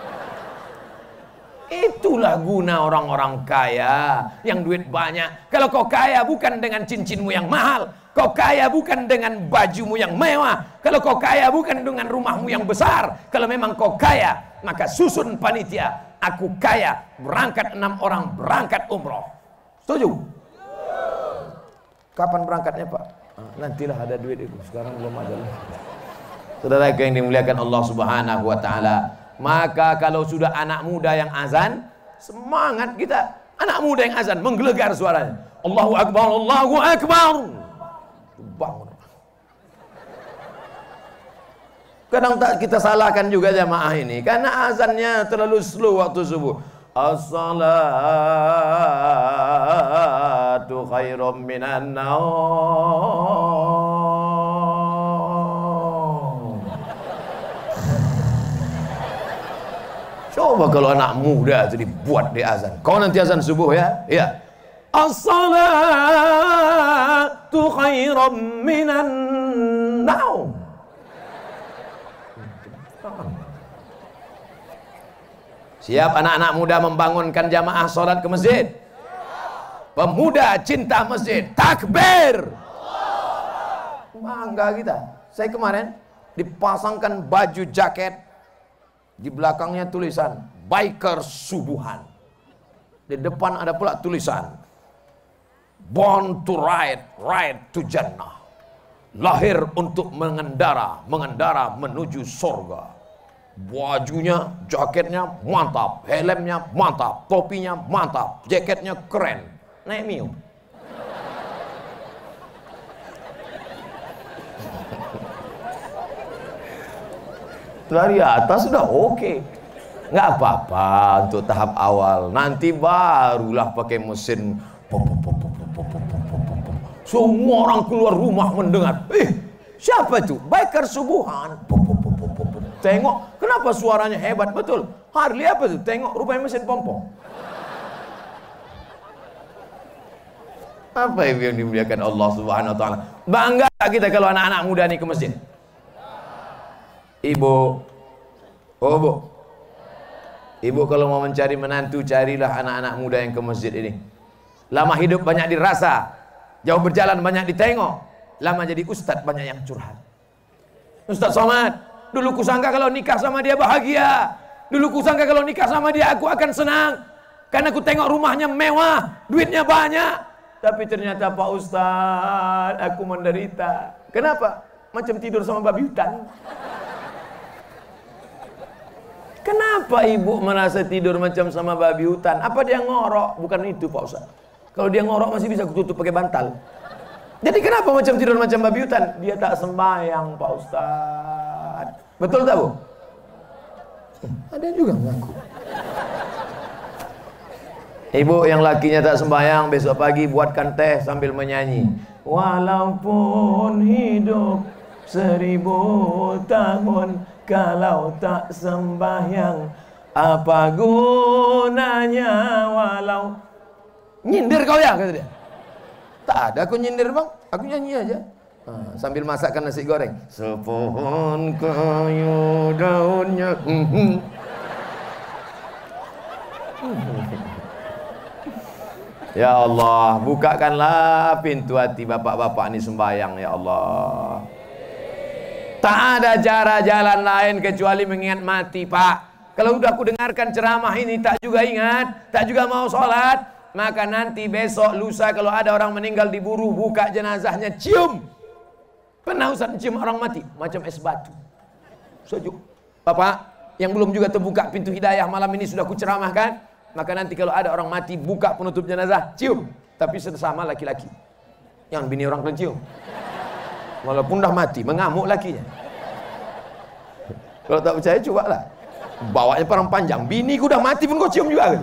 Itulah guna orang-orang kaya yang duit banyak. Kalau kau kaya bukan dengan cincinmu yang mahal, kau kaya bukan dengan bajumu yang mewah, kalau kau kaya bukan dengan rumahmu yang besar. Kalau memang kau kaya, maka susun panitia. Aku kaya, berangkat enam orang berangkat umroh. Setuju? Kapan berangkatnya Pak? Nantilah ada duit itu. Sekarang belum ada. Saudara yang dimuliakan Allah Subhanahu wa taala, maka kalau sudah anak muda yang azan, semangat kita. Anak muda yang azan menggelegar suaranya. Allahu Akbar, Allahu Akbar. Bangun. Kadang tak kita salahkan juga jamaah ini karena azannya terlalu slow waktu subuh. As-salatu khairum minan naum. Coba kalau anak muda itu dibuat di azan. Kau nanti azan subuh ya? Iya. As-salatu khairum minan naum. Siap anak-anak muda membangunkan jamaah sholat ke masjid? Pemuda cinta masjid, takbir. Bangga kita. Saya kemarin dipasangkan baju jaket, di belakangnya tulisan biker subuhan. Di depan ada pula tulisan born to ride, ride to jannah. Lahir untuk mengendara, mengendara menuju surga. Bajunya, jaketnya mantap, helmnya mantap, topinya mantap, jaketnya keren. Naik Mio. Dari atas sudah oke, okay. Nggak apa-apa untuk tahap awal. Nanti barulah pakai mesin. Semua orang keluar rumah mendengar. Eh, siapa itu? Biker subuhan. Tengok, kenapa suaranya hebat betul? Harley apa itu? Tengok, rupanya mesin pompong. Apa yang dimuliakan Allah Subhanahu wa taala? Bangga kita kalau anak-anak muda nih ke masjid. Ibu, oh bu, ibu kalau mau mencari menantu, carilah anak-anak muda yang ke masjid ini. Lama hidup banyak dirasa, jauh berjalan banyak ditengok, lama jadi ustadz banyak yang curhat. Ustadz Somad, dulu kusangka kalau nikah sama dia bahagia, dulu kusangka kalau nikah sama dia aku akan senang, karena aku tengok rumahnya mewah, duitnya banyak, tapi ternyata Pak Ustadz aku menderita. Kenapa? Macam tidur sama babi hutan. Kenapa ibu merasa tidur macam sama babi hutan? Apa dia ngorok? Bukan itu Pak Ustaz. Kalau dia ngorok masih bisa kututup pakai bantal. Jadi kenapa macam tidur macam babi hutan? Dia tak sembahyang Pak Ustaz. Betul tak Bu? Ada juga ngaku. Ibu yang lakinya tak sembahyang, besok pagi buatkan teh sambil menyanyi. Walaupun hidup seribu tahun, kalau tak sembahyang, apa gunanya walau. Nyindir kau ya, kata dia. Tak ada aku nyindir bang, aku nyanyi aja. Nah, sambil masakkan nasi goreng. Sepohon kayu daunnya. Ya Allah, bukakanlah pintu hati bapak-bapak ini sembahyang ya Allah. Tak ada cara jalan lain kecuali mengingat mati, Pak. Kalau udah aku dengarkan ceramah ini tak juga ingat, tak juga mau sholat, maka nanti besok lusa kalau ada orang meninggal diburu buka jenazahnya, cium. Pernah Ustaz cium orang mati macam es batu. Sejuk. Bapak yang belum juga terbuka pintu hidayah malam ini sudah ku ceramahkan. Maka nanti kalau ada orang mati buka penutup jenazah, cium. Tapi sesama laki-laki. Yang bini orang kan cium. Walaupun dah mati, mengamuk lakinya. Kalau tak percaya cobalah. Bawanya parang panjang. Bini ku dah mati pun kau cium juga.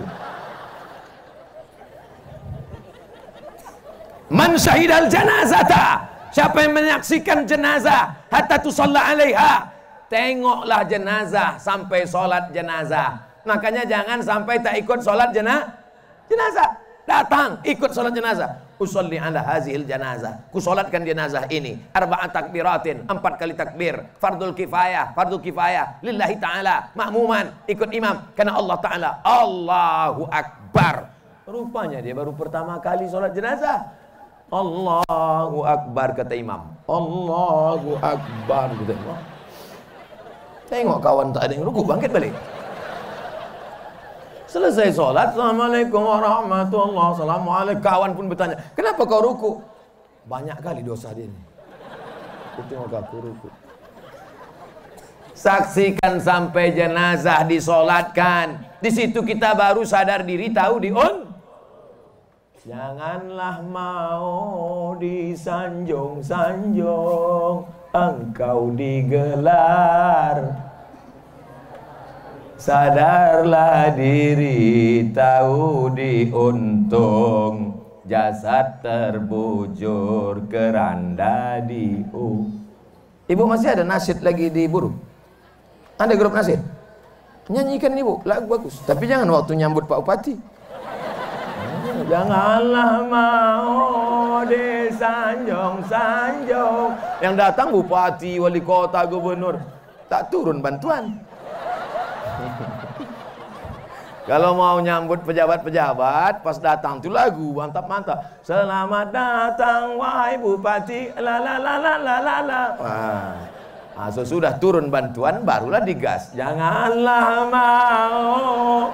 Man syahidal janazata. Siapa yang menyaksikan jenazah hatta tusalla alaiha. Tengoklah jenazah sampai solat jenazah. Makanya jangan sampai tak ikut solat jena, jenazah. Datang ikut solat jenazah. Usolli ala hazil janazah. Ku solatkan jenazah ini. Arba'at takbiratin. Empat kali takbir. Fardul kifayah. Fardul kifayah. Lillahi ta'ala. Makmuman. Ikut imam. Karena Allah ta'ala. Allahu Akbar. Rupanya dia baru pertama kali solat jenazah. Allahu Akbar kata imam. Allahu Akbar kata imam. Tengok kawan tak ada yang rukuk, bangkit balik. Selesai sholat, Assalamualaikum warahmatullahi wabarakatuh. Kawan pun bertanya, kenapa kau ruku? Banyak kali dosa dia ini. Tengok aku ruku. Saksikan sampai jenazah disolatkan. Di situ kita baru sadar diri, tahu di on. Janganlah mau disanjung-sanjung, engkau digelar. Sadarlah diri, tahu diuntung, jasad terbujur, keranda diu. Ibu masih ada nasyid lagi di Buru? Ada grup nasyid? Nyanyikan ibu, lagu bagus. Tapi jangan waktu nyambut Pak Bupati. Janganlah mau disanjung-sanjung. Yang datang bupati, wali kota, gubernur, tak turun bantuan. Kalau mau nyambut pejabat-pejabat, pas datang tuh lagu mantap-mantap. Selamat datang wahai bupati, la la la la la la la. Wah. Nah, sesudah turun bantuan barulah digas. Janganlah mau.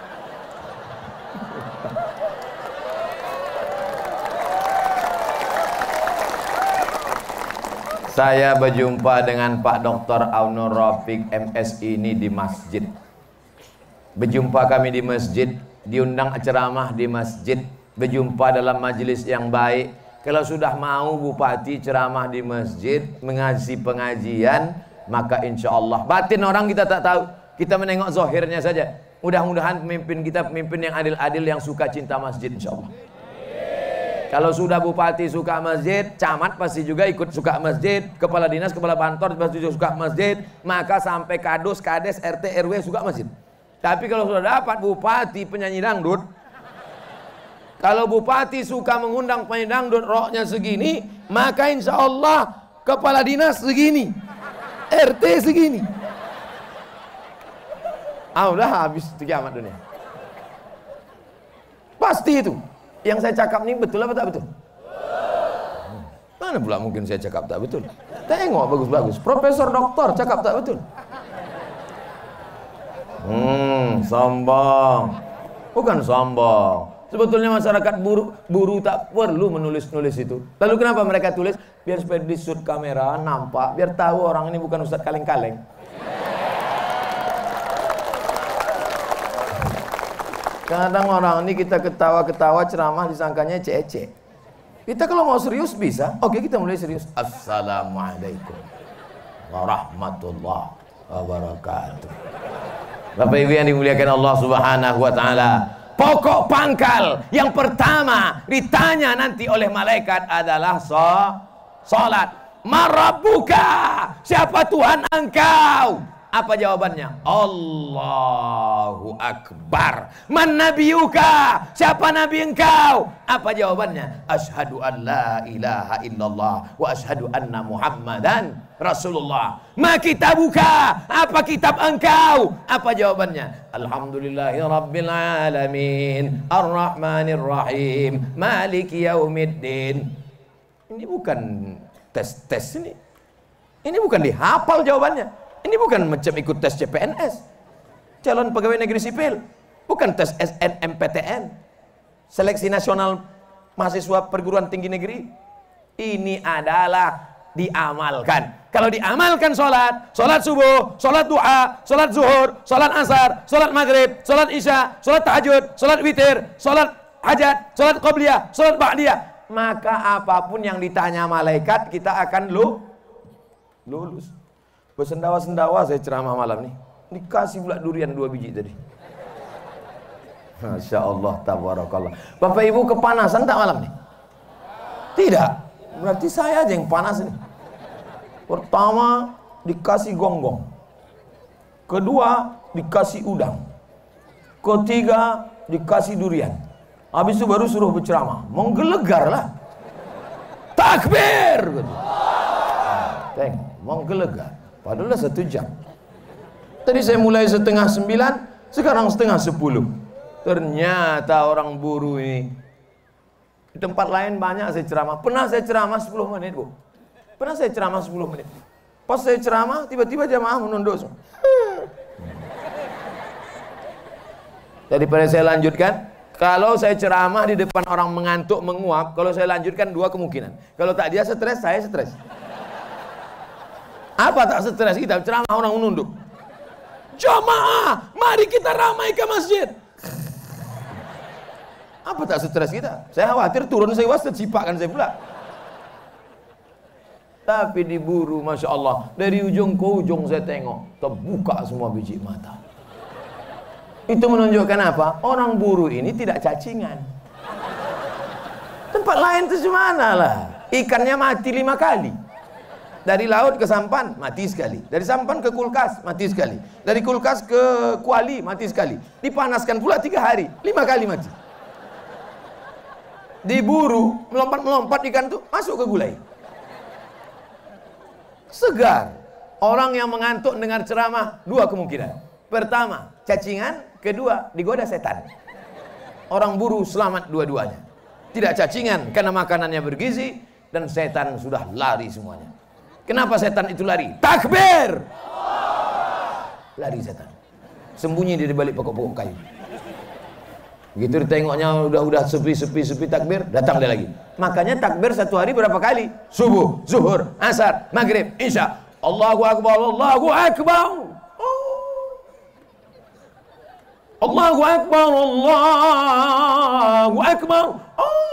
Saya berjumpa dengan Pak Doktor Aunur Rafiq M Si ini di masjid. Berjumpa kami di masjid, diundang ceramah di masjid, berjumpa dalam majelis yang baik. Kalau sudah mau bupati ceramah di masjid, mengaji pengajian, maka insya Allah batin orang kita tak tahu. Kita menengok zahirnya saja. Mudah-mudahan pemimpin kita pemimpin yang adil-adil, yang suka cinta masjid insya Allah. Kalau sudah bupati suka masjid, camat pasti juga ikut suka masjid, kepala dinas, kepala kantor pasti juga suka masjid, maka sampai kadus, kades, R T, R W suka masjid. Tapi kalau sudah dapat bupati penyanyi dangdut, kalau bupati suka mengundang penyanyi dangdut roknya segini, maka insya Allah kepala dinas segini, R T segini. Ah udah habis kiamat dunia. Pasti itu. Yang saya cakap ini betul apa tak betul? Mana pula mungkin saya cakap tak betul? Tengok bagus-bagus. Profesor doktor cakap tak betul. Hmm, sombong. Bukan sombong. Sebetulnya masyarakat buru, buru tak perlu menulis-nulis itu. Lalu kenapa mereka tulis? Biar supaya di shoot kamera nampak, biar tahu orang ini bukan ustadz kaleng-kaleng. Kadang orang ini kita ketawa-ketawa ceramah disangkanya ecek-ecek. Kita kalau mau serius bisa. Oke, kita mulai serius. Assalamualaikum warahmatullahi wabarakatuh. Bapak Ibu yang dimuliakan Allah Subhanahu wa taala, pokok pangkal yang pertama ditanya nanti oleh malaikat adalah so, salat. Marabbuka? Siapa Tuhan engkau? Apa jawabannya? Allahu Akbar. Man nabiyuka? Siapa nabi engkau? Apa jawabannya? Asyhadu an la ilaha illallah wa asyhadu anna Muhammadan Rasulullah. Ma kitabuka? Apa kitab engkau? Apa jawabannya? Alhamdulillahi rabbil alamin arrahmanir rahim maliki yaumiddin. Ini bukan tes-tes ini. Ini bukan dihafal jawabannya. Ini bukan macam ikut tes C P N S, calon pegawai negeri sipil, bukan tes S N M P T N, seleksi nasional mahasiswa perguruan tinggi negeri. Ini adalah diamalkan. Kalau diamalkan sholat, sholat subuh, sholat duha, sholat zuhur, sholat asar, sholat maghrib, sholat isya, sholat tahajud, sholat witir, sholat hajat, sholat qobliyah, sholat ba'diyah, maka apapun yang ditanya malaikat kita akan lu lulus. Bersendawa-sendawa saya ceramah malam nih, dikasih pula durian dua biji tadi. Masya Allah, tabarakallah. Bapak ibu kepanasan tak malam nih? Tidak, berarti saya aja yang panas nih. Pertama dikasih gonggong, kedua dikasih udang, ketiga dikasih durian, habis itu baru suruh berceramah. Menggelegar lah, takbir, tengok, menggelegar. Padahal satu jam. Tadi saya mulai setengah sembilan, sekarang setengah sepuluh. Ternyata orang buruh ini. Di tempat lain banyak saya ceramah. Pernah saya ceramah sepuluh menit, Bu. Pernah saya ceramah sepuluh menit. Pas saya ceramah, tiba-tiba jamaah menunduk. Daripada saya lanjutkan, kalau saya ceramah di depan orang mengantuk, menguap, kalau saya lanjutkan dua kemungkinan. Kalau tak dia stres, saya stres. Apa tak stres kita ceramah orang menunduk? Jamaah, mari kita ramai ke masjid. Apa tak stres kita? Saya khawatir turun saya was tercipakkan saya pula. Tapi diburu, masya Allah, dari ujung ke ujung saya tengok terbuka semua biji mata. Itu menunjukkan apa? Orang buruh ini tidak cacingan. Tempat lain itu mana lah? Ikannya mati lima kali. Dari laut ke sampan, mati sekali. Dari sampan ke kulkas, mati sekali. Dari kulkas ke kuali, mati sekali. Dipanaskan pula tiga hari, lima kali mati. Diburu, melompat-melompat ikan itu masuk ke gulai. Segar. Orang yang mengantuk dengar ceramah, dua kemungkinan. Pertama, cacingan. Kedua, digoda setan. Orang buruh selamat dua-duanya. Tidak cacingan karena makanannya bergizi, dan setan sudah lari semuanya. Kenapa setan itu lari? Takbir! Lari setan. Sembunyi di balik pokok-pokok kayu. Begitu ditengoknya udah udah sepi sepi sepi takbir, datang dia lagi. Makanya takbir satu hari berapa kali? Subuh, zuhur, asar, maghrib, isya. Allahu akbar, Allahu akbar. Oh. Allahu akbar, Allahu akbar. Oh.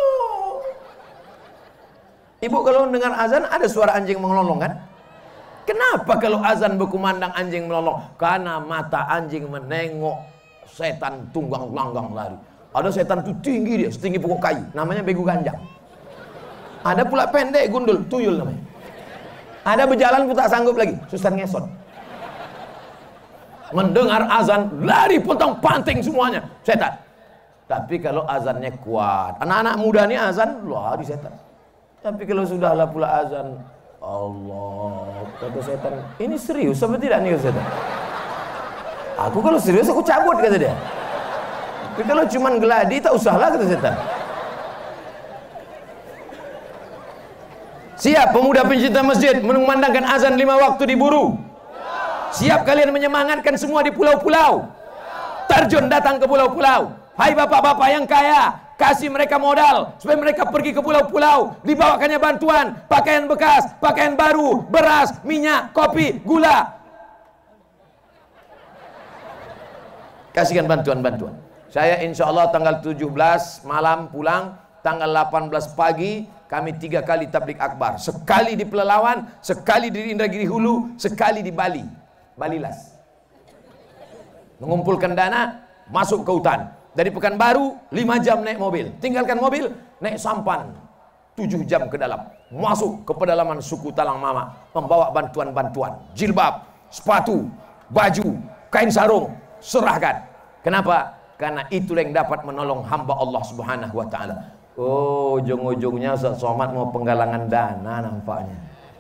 Ibu kalau dengar azan ada suara anjing mengelolong kan? Kenapa kalau azan berkumandang anjing melolong? Karena mata anjing menengok setan tunggang langgang lari. Ada setan itu tinggi dia, setinggi pokok kayu, namanya begu ganjang. Ada pula pendek gundul, tuyul namanya. Ada berjalan pun tak sanggup lagi, susah ngesot. Mendengar azan, lari potong panting semuanya, setan. Tapi kalau azannya kuat, anak-anak muda ini azan, lari setan. Tapi kalau sudahlah pula azan, Allah, kata setan, ini serius apa tidak nih setan? Aku kalau serius aku cabut, kata dia. Tapi kalau cuman geladi tak usahlah, kata setan. Siap pemuda pencinta masjid mengumandangkan azan lima waktu diburu? Siap kalian menyemangatkan semua di pulau-pulau? Terjun datang ke pulau-pulau. Hai bapak-bapak yang kaya, kasih mereka modal supaya mereka pergi ke pulau-pulau, dibawakannya bantuan, pakaian bekas, pakaian baru, beras, minyak, kopi, gula. Kasihkan bantuan-bantuan. Saya insya Allah tanggal tujuh belas malam pulang, tanggal delapan belas pagi kami tiga kali tablik akbar. Sekali di Pelalawan, sekali di Indragiri Hulu, sekali di Bali, Balilas. Mengumpulkan dana, masuk ke hutan. Dari Pekanbaru lima jam naik mobil, tinggalkan mobil, naik sampan tujuh jam ke dalam, masuk ke pedalaman suku Talang Mama, membawa bantuan-bantuan, jilbab, sepatu, baju, kain sarung, serahkan. Kenapa? Karena itulah yang dapat menolong hamba Allah Subhanahu wa taala. Oh, ujung-ujungnya Ustaz Somad mau penggalangan dana nampaknya.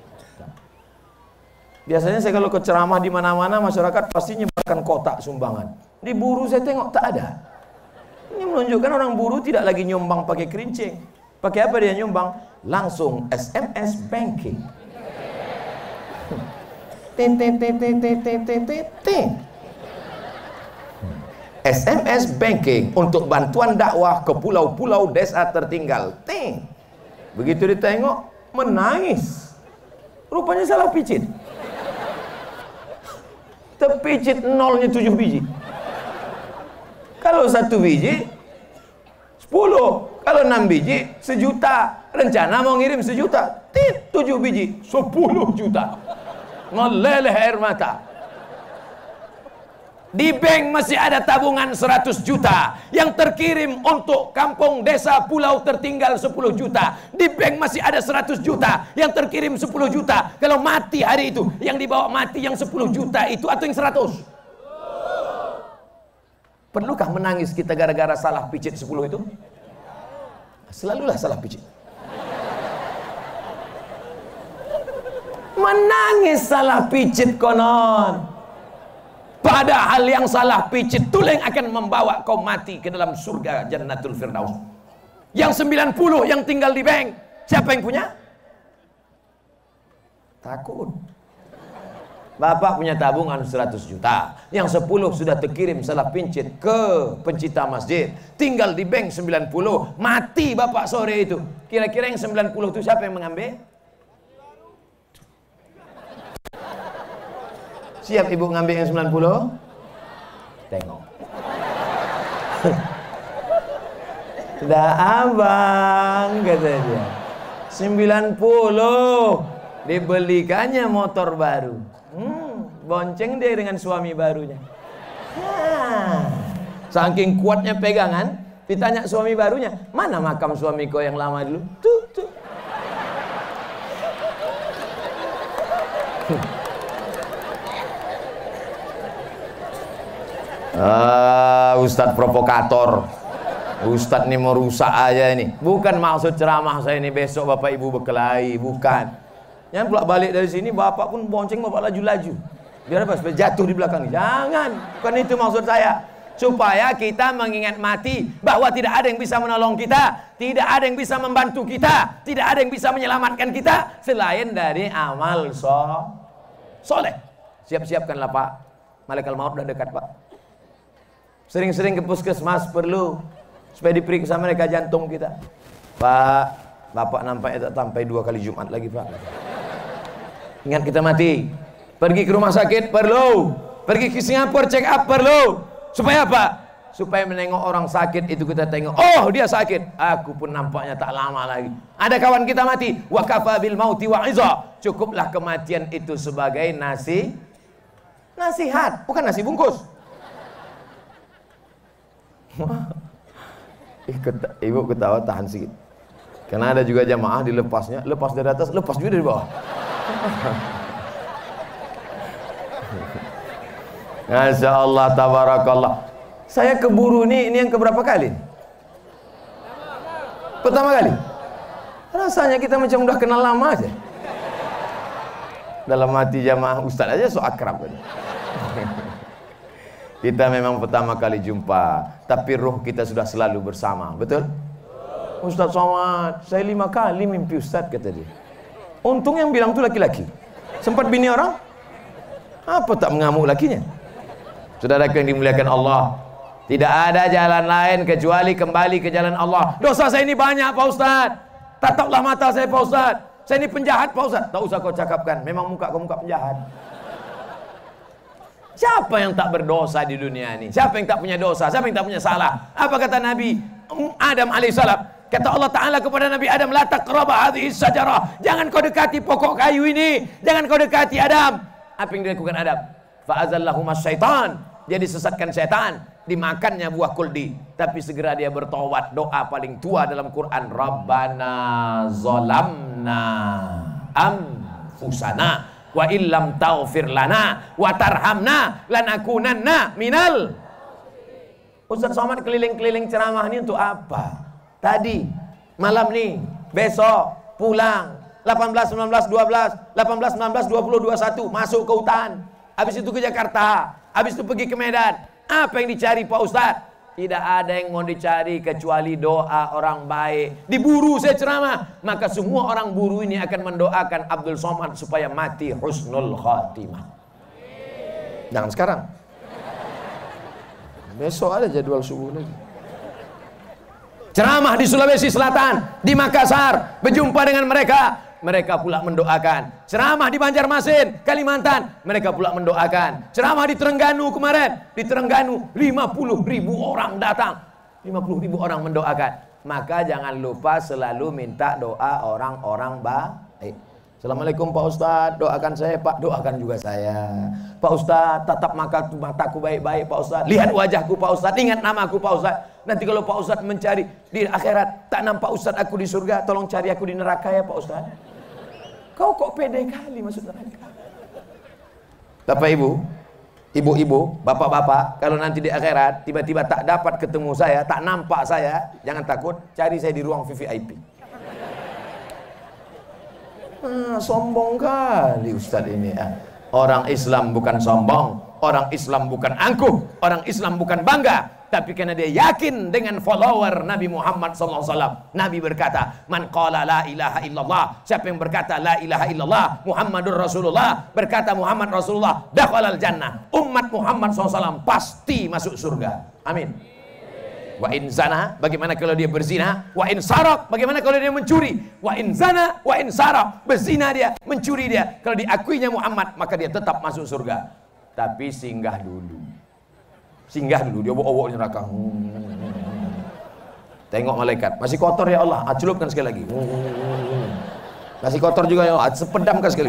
Biasanya saya kalau ke ceramah di mana-mana, masyarakat pasti nyebarkan kotak sumbangan. Di Buru saya tengok tak ada. Ini menunjukkan orang Buru tidak lagi nyumbang pakai kerincing. Pakai apa dia nyumbang? Langsung S M S banking. S M S banking untuk bantuan dakwah ke pulau-pulau desa tertinggal. Ting. Begitu ditengok, menangis. Rupanya salah picit. Terpicit nolnya tujuh biji. Kalau satu biji sepuluh, kalau enam biji sejuta. Rencana mau ngirim sejuta, tit tujuh biji sepuluh juta. Ngeleleh air mata. Di bank masih ada tabungan seratus juta yang terkirim untuk kampung desa pulau tertinggal sepuluh juta. Di bank masih ada seratus juta yang terkirim sepuluh juta. Kalau mati hari itu, yang dibawa mati yang sepuluh juta itu atau yang seratus? Perlukah menangis kita gara-gara salah picit sepuluh itu? Selalulah salah picit. Menangis salah picit konon. Padahal yang salah picit itulah yang akan membawa kau mati ke dalam surga Jannatul Firdaus. Yang sembilan puluh yang tinggal di bank, siapa yang punya? Takut. Bapak punya tabungan seratus juta, yang sepuluh sudah terkirim salah pincit ke pencipta masjid. Tinggal di bank sembilan puluh, mati bapak sore itu. Kira-kira yang sembilan puluh itu siapa yang mengambil? Siap ibu ngambil yang sembilan puluh? Tengok. Sudah abang, kata dia. sembilan puluh dibelikannya motor baru. Hmm, bonceng dia dengan suami barunya. Nah, saking kuatnya pegangan, ditanya suami barunya, mana makam suami kau yang lama dulu? Tuh, tuh. Ah, Ustadz provokator. Ustadz ini mau rusak aja ini. Bukan maksud ceramah saya ini besok bapak ibu berkelahi, bukan. Yang pulang balik dari sini bapak pun bonceng bapak laju-laju. Biar apa? Supaya jatuh di belakang. Jangan, bukan itu maksud saya. Supaya kita mengingat mati bahwa tidak ada yang bisa menolong kita, tidak ada yang bisa membantu kita, tidak ada yang bisa menyelamatkan kita selain dari amal so soleh. Siap-siapkanlah Pak, malaikat maut udah dekat Pak. Sering-sering ke puskesmas perlu supaya diperiksa mereka jantung kita. Pak, bapak nampaknya tak sampai dua kali Jumat lagi Pak. Ingat kita mati. Pergi ke rumah sakit perlu. Pergi ke Singapura check up perlu. Supaya apa? Supaya menengok orang sakit itu kita tengok, oh dia sakit, aku pun nampaknya tak lama lagi. Ada kawan kita mati, wa kafa bil mauti wa'iza. Cukuplah kematian itu sebagai nasi nasihat, bukan nasi bungkus. Ikut, ibu ketawa tahan sedikit. Karena ada juga jamaah dilepasnya, lepas dari atas, lepas juga dari bawah. Masya Allah, tabarakallah. Saya keburu nih, ini yang keberapa kali? Pertama kali. Rasanya kita macam udah kenal lama aja. Dalam hati jamaah ustaz aja so akrab. Kita memang pertama kali jumpa, tapi ruh kita sudah selalu bersama, betul? Ustaz Somad, saya lima kali mimpi Ustaz, kata dia. Untung yang bilang itu laki-laki. Sempat bini orang? Apa tak mengamuk lakinya? Saudara yang dimuliakan Allah, tidak ada jalan lain kecuali kembali ke jalan Allah. Dosa saya ini banyak Pak Ustaz. Tataplah mata saya Pak Ustaz. Saya ini penjahat Pak Ustaz. Tak usah kau cakapkan, memang muka kau muka penjahat. Siapa yang tak berdosa di dunia ini? Siapa yang tak punya dosa? Siapa yang tak punya salah? Apa kata Nabi Adam alaihissalam? Kata Allah Ta'ala kepada Nabi Adam, la taqraba hadhihi syajarah. Jangan kau dekati pokok kayu ini. Jangan kau dekati Adam. Apa yang dilakukan Adam? Fa'azallahuma syaitan. Dia disesatkan syaitan. Dimakannya buah kuldi. Tapi segera dia bertaubat. Doa paling tua dalam Quran. Rabbana zalamna anfusana wa illam taghfir lana wa tarhamna lanakunanna minal. Ustaz Somad keliling-keliling ceramah ini untuk apa? Tadi, malam nih, besok, pulang, delapan belas, sembilan belas, dua belas, delapan belas, sembilan belas, dua puluh, dua puluh satu, masuk ke hutan. Habis itu ke Jakarta, habis itu pergi ke Medan. Apa yang dicari Pak Ustaz? Tidak ada yang mau dicari kecuali doa orang baik. Diburu saya ceramah, maka semua orang buru ini akan mendoakan Abdul Somad supaya mati husnul khatimah. Jangan sekarang. Besok ada jadwal subuh lagi. Ceramah di Sulawesi Selatan, di Makassar, berjumpa dengan mereka, mereka pula mendoakan. Ceramah di Banjarmasin, Kalimantan, mereka pula mendoakan. Ceramah di Terengganu kemarin, di Terengganu lima puluh ribu orang datang, lima puluh ribu orang mendoakan. Maka jangan lupa selalu minta doa orang-orang baik. Assalamualaikum Pak Ustadz, doakan saya Pak, doakan juga saya. Pak Ustadz, tatap mata, mataku baik-baik Pak Ustadz, lihat wajahku Pak Ustadz, ingat namaku Pak Ustadz. Nanti kalau Pak Ustadz mencari di akhirat, tak nampak Ustadz aku di surga, tolong cari aku di neraka ya Pak Ustadz. Kau kok pede kali masuk neraka. Bapak Ibu, ibu-ibu, bapak-bapak, kalau nanti di akhirat tiba-tiba tak dapat ketemu saya, tak nampak saya, jangan takut, cari saya di ruang V V I P. Ah, sombong kali Ustadz ini ya. Orang Islam bukan sombong, orang Islam bukan angkuh, orang Islam bukan bangga, tapi karena dia yakin dengan follower Nabi Muhammad sallallahu alaihi wasallam. Nabi berkata, man qala la ilaha illallah, siapa yang berkata la ilaha illallah Muhammadur Rasulullah, berkata Muhammad Rasulullah, dakhalal jannah. Umat Muhammad sallallahu alaihi wasallam pasti masuk surga. Amin. Wa in zana, bagaimana kalau dia berzina? Wa in sarak, bagaimana kalau dia mencuri? Wa in zana, wa in sarak, berzina dia, mencuri dia. Kalau diakuinya Muhammad, maka dia tetap masuk surga. Tapi singgah dulu. Singgah dulu, dia obok-obok neraka. Tengok malaikat, masih kotor ya Allah, acelupkan sekali lagi. Masih kotor juga ya Allah, sepedamkan sekali.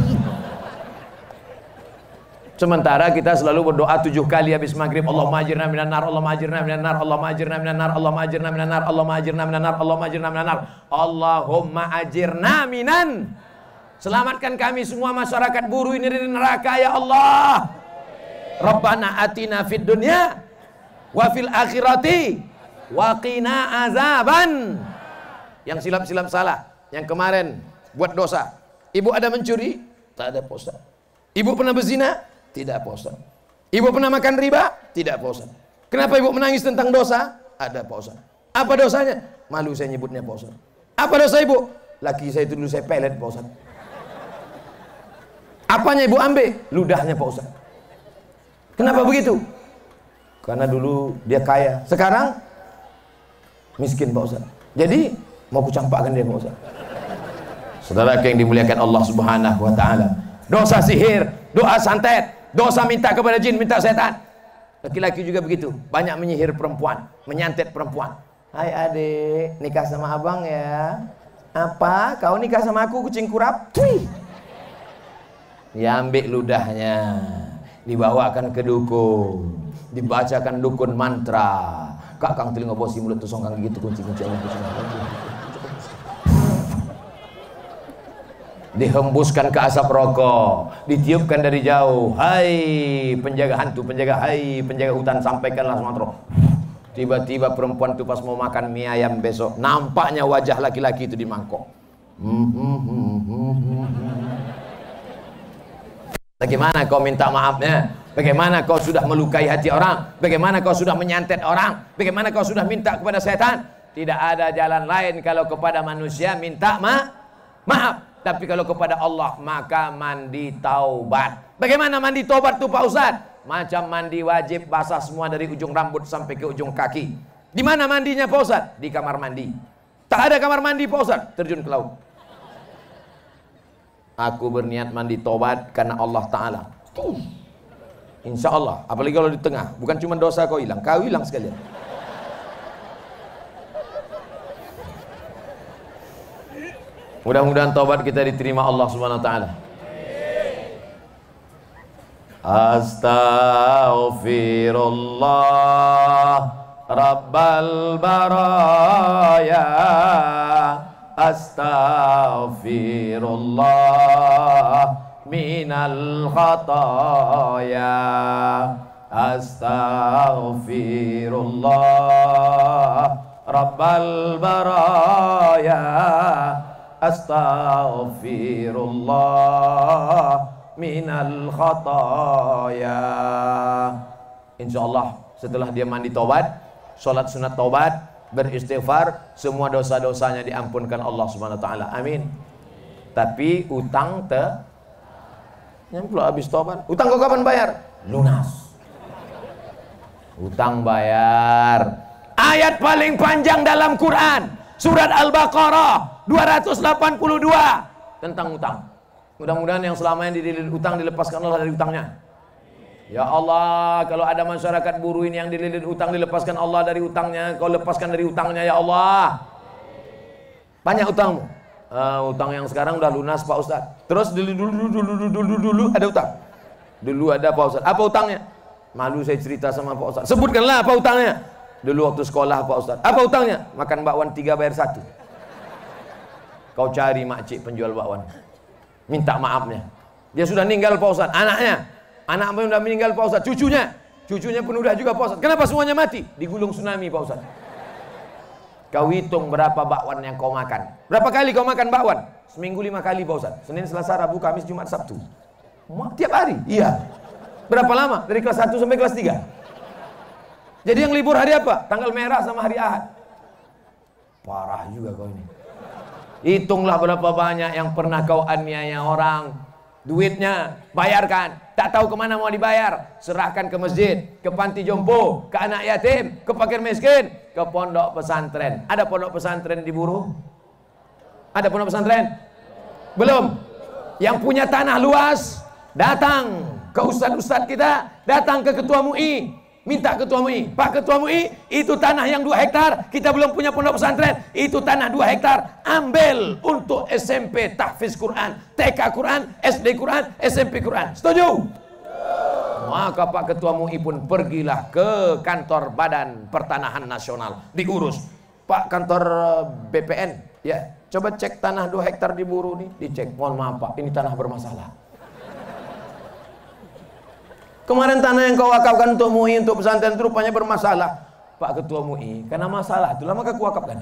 Sementara kita selalu berdoa tujuh kali habis maghrib, Allahumma ajirna minan nar, Allahumma ajirna minan nar, Allahumma ajirna minan nar, Allahumma ajirna minan nar, Allahumma ajirna minan nar, Allahumma ajirna minan nar, Allahumma ajirna minan. Selamatkan kami semua masyarakat buruh ini dari neraka ya Allah. Rabbana atina fid dunya wa fil akhirati wa qina azaban. Yang silap-silap salah, yang kemarin buat dosa. Ibu ada mencuri? Tak ada puasa. Ibu pernah berzina? Tidak puasa. Ibu pernah makan riba? Tidak puasa. Kenapa ibu menangis tentang dosa? Ada puasa. Apa dosanya? Malu saya nyebutnya puasa. Apa dosa ibu? Laki saya itu dulu saya pelet puasa. Apanya ibu ambil? Ludahnya puasa. Kenapa begitu? Karena dulu dia kaya. Sekarang miskin Pak Ustaz. Jadi mau kucampakkan dia Pak Ustaz. Saudara yang dimuliakan Allah Subhanahu wa taala. Dosa sihir, doa santet, dosa minta kepada jin, minta setan. Laki-laki juga begitu, banyak menyihir perempuan, menyantet perempuan. Hai adik, nikah sama abang ya. Apa? Kau nikah sama aku kucing kurap? Tui. Diambil ludahnya, dibawakan ke dukun, dibacakan dukun mantra. Kakang telinga bosi mulut tusong kang gitu kunci-kunci ayam kucing. Dihembuskan ke asap rokok, ditiupkan dari jauh. Hai penjaga hantu, penjaga, hai penjaga hutan, sampaikanlah mantra. Tiba-tiba perempuan itu pas mau makan mie ayam besok, nampaknya wajah laki-laki itu di mangkok. Bagaimana kau minta maafnya? Bagaimana kau sudah melukai hati orang? Bagaimana kau sudah menyantet orang? Bagaimana kau sudah minta kepada setan? Tidak ada jalan lain kalau kepada manusia minta ma maaf. Tapi kalau kepada Allah maka mandi taubat. Bagaimana mandi taubat itu Pak Ustadz? Macam mandi wajib, basah semua dari ujung rambut sampai ke ujung kaki. Di mana mandinya Pak Ustadz? Di kamar mandi. Tak ada kamar mandi Pak Ustadz, terjun ke laut. Aku berniat mandi taubat karena Allah Ta'ala. Insya Allah. Apalagi kalau di tengah, bukan cuma dosa kau hilang, kau hilang sekalian. Mudah-mudahan taubat kita diterima Allah Subhanahu wa taala. Astaghfirullah Rabbal baraya. Astaghfirullah minal khataya. Astaghfirullah Rabbal baraya. Astaghfirullah minal khataya. Insyaallah setelah dia mandi taubat, sholat sunat taubat, beristighfar, semua dosa-dosanya diampunkan Allah Subhanahu wa taala. Amin. Tapi utang te nyampe habis taubat. Utang kau kapan bayar? Lunas. Utang bayar. Ayat paling panjang dalam Quran, surat Al-Baqarah dua ratus delapan puluh dua tentang utang. Mudah-mudahan yang selama ini dililit utang dilepaskan Allah dari utangnya. Ya Allah, kalau ada masyarakat buruh ini yang dililit utang, dilepaskan Allah dari utangnya. Kau lepaskan dari utangnya ya Allah. Banyak utangmu. Uh, utang yang sekarang udah lunas Pak Ustadz. Terus dulu dulu dulu dulu dulu dulu ada utang. Dulu ada Pak Ustadz. Apa utangnya? Malu saya cerita sama Pak Ustadz. Sebutkanlah apa utangnya. Dulu waktu sekolah Pak Ustadz. Apa utangnya? Makan bakwan tiga bayar satu. Kau cari makcik penjual bakwan, minta maafnya. Dia sudah meninggal Pak Ustadz. Anaknya, anak pun sudah meninggal Pak Ustadz. Cucunya, cucunya pun udah juga Pak Ustadz. Kenapa semuanya mati? Digulung tsunami Pak Ustadz. Kau hitung berapa bakwan yang kau makan. Berapa kali kau makan bakwan? Seminggu lima kali Pak Ustadz. Senin, Selasa, Rabu, Kamis, Jumat, Sabtu. Tiap hari? Iya. Berapa lama? Dari kelas satu sampai kelas tiga. Jadi yang libur hari apa? Tanggal merah sama hari Ahad. Parah juga kau ini. Hitunglah berapa banyak yang pernah kau aniaya orang. Duitnya bayarkan, tak tahu kemana mau dibayar. Serahkan ke masjid, ke panti jompo, ke anak yatim, ke fakir miskin, ke pondok pesantren. Ada pondok pesantren di Buruh? Ada pondok pesantren? Belum. Yang punya tanah luas, datang ke ustadz-ustadz kita, datang ke ketua M U I, minta ketua M U I, Pak ketua M U I, itu tanah yang dua hektar, kita belum punya pondok pesantren, itu tanah dua hektar, ambil untuk S M P tahfiz Quran, T K Quran, S D Quran, S M P Quran. Setuju? Maka Pak ketua M U I pun pergilah ke kantor Badan Pertanahan Nasional, diurus. Pak kantor B P N, ya coba cek tanah dua hektar di Buruh nih, dicek. Mohon maaf Pak, ini tanah bermasalah. Kemarin tanah yang kau wakafkan untuk M U I, untuk pesantren itu rupanya bermasalah. Pak ketua M U I, karena masalah itulah maka ku wakafkan.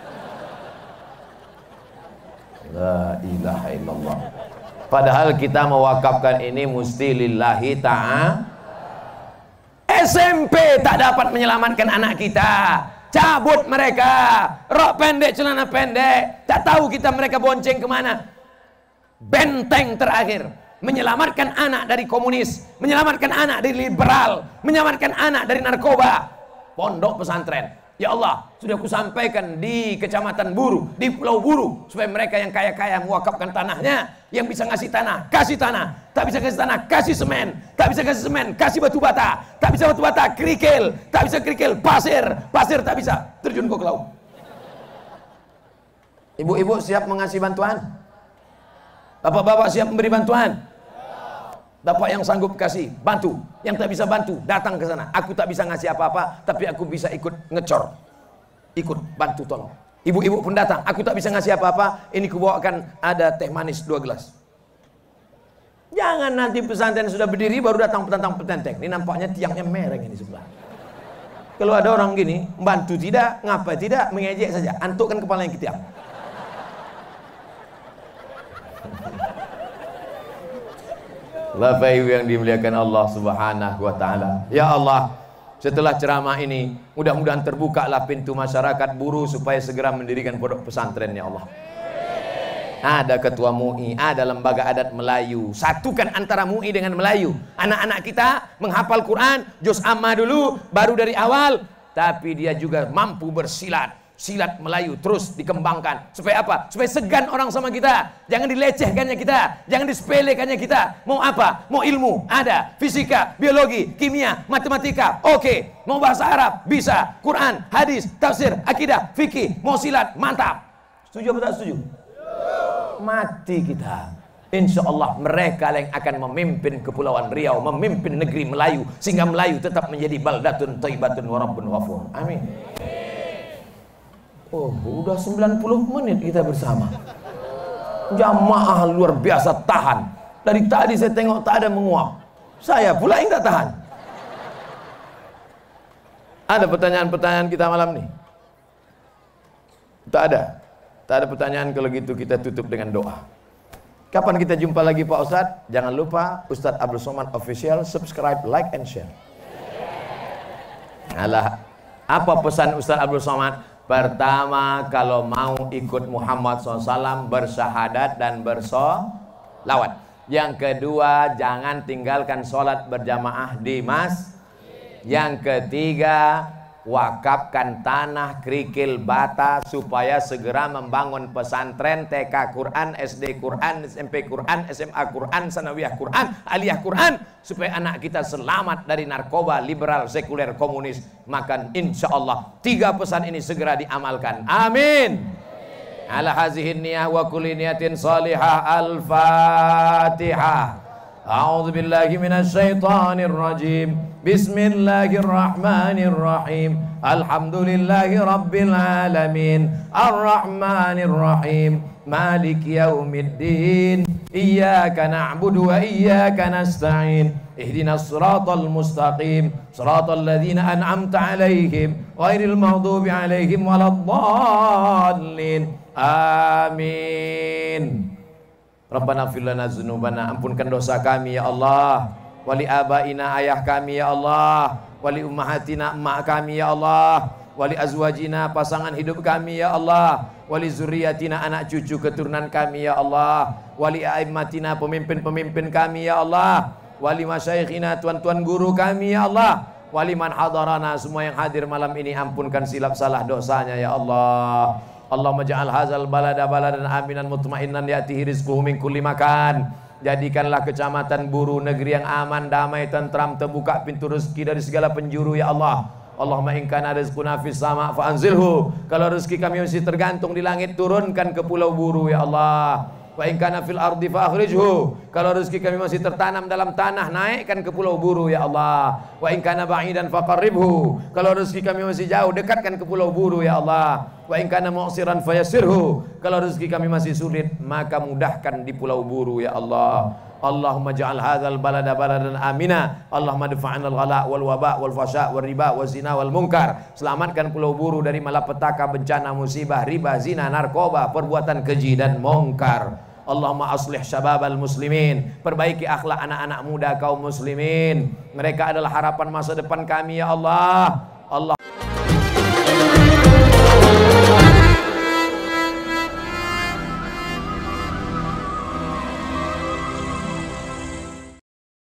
La ilaha illallah. Padahal kita mewakafkan ini mesti lillahi ta'ala. S M P tak dapat menyelamatkan anak kita, cabut mereka, rok pendek, celana pendek, tak tahu kita mereka bonceng kemana. Benteng terakhir menyelamatkan anak dari komunis, menyelamatkan anak dari liberal, menyelamatkan anak dari narkoba, pondok pesantren. Ya Allah, sudah aku sampaikan di kecamatan Buruh, di Pulau Buruh, supaya mereka yang kaya-kaya mewakafkan tanahnya. Yang bisa ngasih tanah, kasih tanah. Tak bisa kasih tanah, kasih semen. Tak bisa kasih semen, kasih batu bata. Tak bisa batu bata, kerikil. Tak bisa kerikil, pasir. Pasir tak bisa, terjun kau ke laut. Ibu-ibu siap mengasih bantuan? Bapak-bapak siap memberi bantuan? Bapak yang sanggup kasih, bantu. Yang tak bisa bantu, datang ke sana. Aku tak bisa ngasih apa-apa, tapi aku bisa ikut ngecor. Ikut bantu tolong. Ibu-ibu pun datang, aku tak bisa ngasih apa-apa, ini kubawakan ada teh manis dua gelas. Jangan nanti pesantren sudah berdiri baru datang petantang petenteng. Ini nampaknya tiangnya mereng ini sebelah. Kalau ada orang gini, bantu tidak, ngapa tidak, mengejek saja. Antukkan kepala yang ke tiang. Bapak Ibu yang dimuliakan Allah Subhanahu wa taala. Ya Allah, setelah ceramah ini mudah-mudahan terbukalah pintu masyarakat Buruh supaya segera mendirikan pondok pesantren ya Allah. Ada ketua M U I, ada lembaga adat Melayu. Satukan antara M U I dengan Melayu. Anak-anak kita menghafal Quran, juz amma dulu, baru dari awal, tapi dia juga mampu bersilat. Silat Melayu terus dikembangkan. Supaya apa? Supaya segan orang sama kita. Jangan dilecehkannya kita. Jangan disepelekannya kita. Mau apa? Mau ilmu? Ada. Fisika, biologi, kimia, matematika. Oke. Mau bahasa Arab? Bisa. Quran, hadis, tafsir, akidah, fikih. Mau silat? Mantap. Setuju atau tak setuju? Mati kita. Insya Allah mereka yang akan memimpin Kepulauan Riau, memimpin negeri Melayu, sehingga Melayu tetap menjadi baldatun thayyibatun wa rabbun ghafur. Amin. Oh, udah sembilan puluh menit kita bersama. Jamaah luar biasa tahan. Dari tadi saya tengok tak ada menguap. Saya pula yang tak tahan. Ada pertanyaan-pertanyaan kita malam nih? Tak ada. Tak ada pertanyaan. Kalau gitu kita tutup dengan doa. Kapan kita jumpa lagi Pak Ustadz? Jangan lupa Ustadz Abdul Somad Official, subscribe, like, and share. Alah, apa pesan Ustadz Abdul Somad? Pertama, kalau mau ikut Muhammad shallallahu alaihi wasallam, bersyahadat dan bersolawat. Yang kedua, jangan tinggalkan sholat berjamaah di masjid. Yang ketiga, wakafkan tanah kerikil bata supaya segera membangun pesantren, T K Quran, S D Quran, S M P Quran, S M A Quran, Sanawiyah Quran, Aliyah Quran, supaya anak kita selamat dari narkoba, liberal, sekuler, komunis. Maka insya Allah tiga pesan ini segera diamalkan. Amin. Ala hazihin niyah wa kulli niyatin salihah. Al-Fatihah. A'udzu billahi minasy syaithanir rajim. Bismillahirrahmanirrahim. Alhamdulillahi rabbil alamin. Arrahmanir rahim. Malik yaumiddin. Iyyaka na'budu wa iyyaka nasta'in. Ihdinas siratal mustaqim. Siratal ladzina an'amta 'alaihim ghairil maghdubi 'alaihim waladdallin. Amin. Rabbana fir lana dzunubana, ampunkan dosa kami ya Allah. Wali abaina, ayah kami ya Allah. Wali ummahatina, emak kami ya Allah. Wali azwajina, pasangan hidup kami ya Allah. Wali zuriyatina, anak cucu keturunan kami ya Allah. Wali aimmatina, pemimpin-pemimpin kami ya Allah. Wali masyayikhina, tuan-tuan guru kami ya Allah. Wali man hadarana, semua yang hadir malam ini, ampunkan silap salah dosanya ya Allah. Allahumma ja'al hazal balada baladan aminan mutmainnan ya'tihi rizquhu min kulli makan. Jadikanlah kecamatan Buru negeri yang aman, damai, tentram, terbuka pintu rezeki dari segala penjuru ya Allah. Allahumma in kana rizquna fis sama' fa anzilhu. Kalau rezeki kami masih tergantung di langit, turunkan ke pulau Buru ya Allah. Wa in kana fil ardi fa akhrijhu. Kalau rezeki kami masih tertanam dalam tanah, naikkan ke pulau Buru ya Allah. Wa in kana ba'idan fa qarribhu. Kalau rezeki kami masih jauh, dekatkan ke pulau Buru ya Allah. Wa in kana mu'siran fayassirhu. Kalau rezeki kami masih sulit, maka mudahkan di pulau Buru ya Allah. Allahumma ja'al hadzal balada baladan amina. Allahumma dafa'na al-ghala wal waba wal fasha wal riba wal zina wal munkar. Selamatkan pulau Buru dari malapetaka, bencana, musibah, riba, zina, narkoba, perbuatan keji dan mungkar. Allahumma aslih syababal muslimin. Perbaiki akhlak anak-anak muda kaum muslimin. Mereka adalah harapan masa depan kami ya Allah. Allah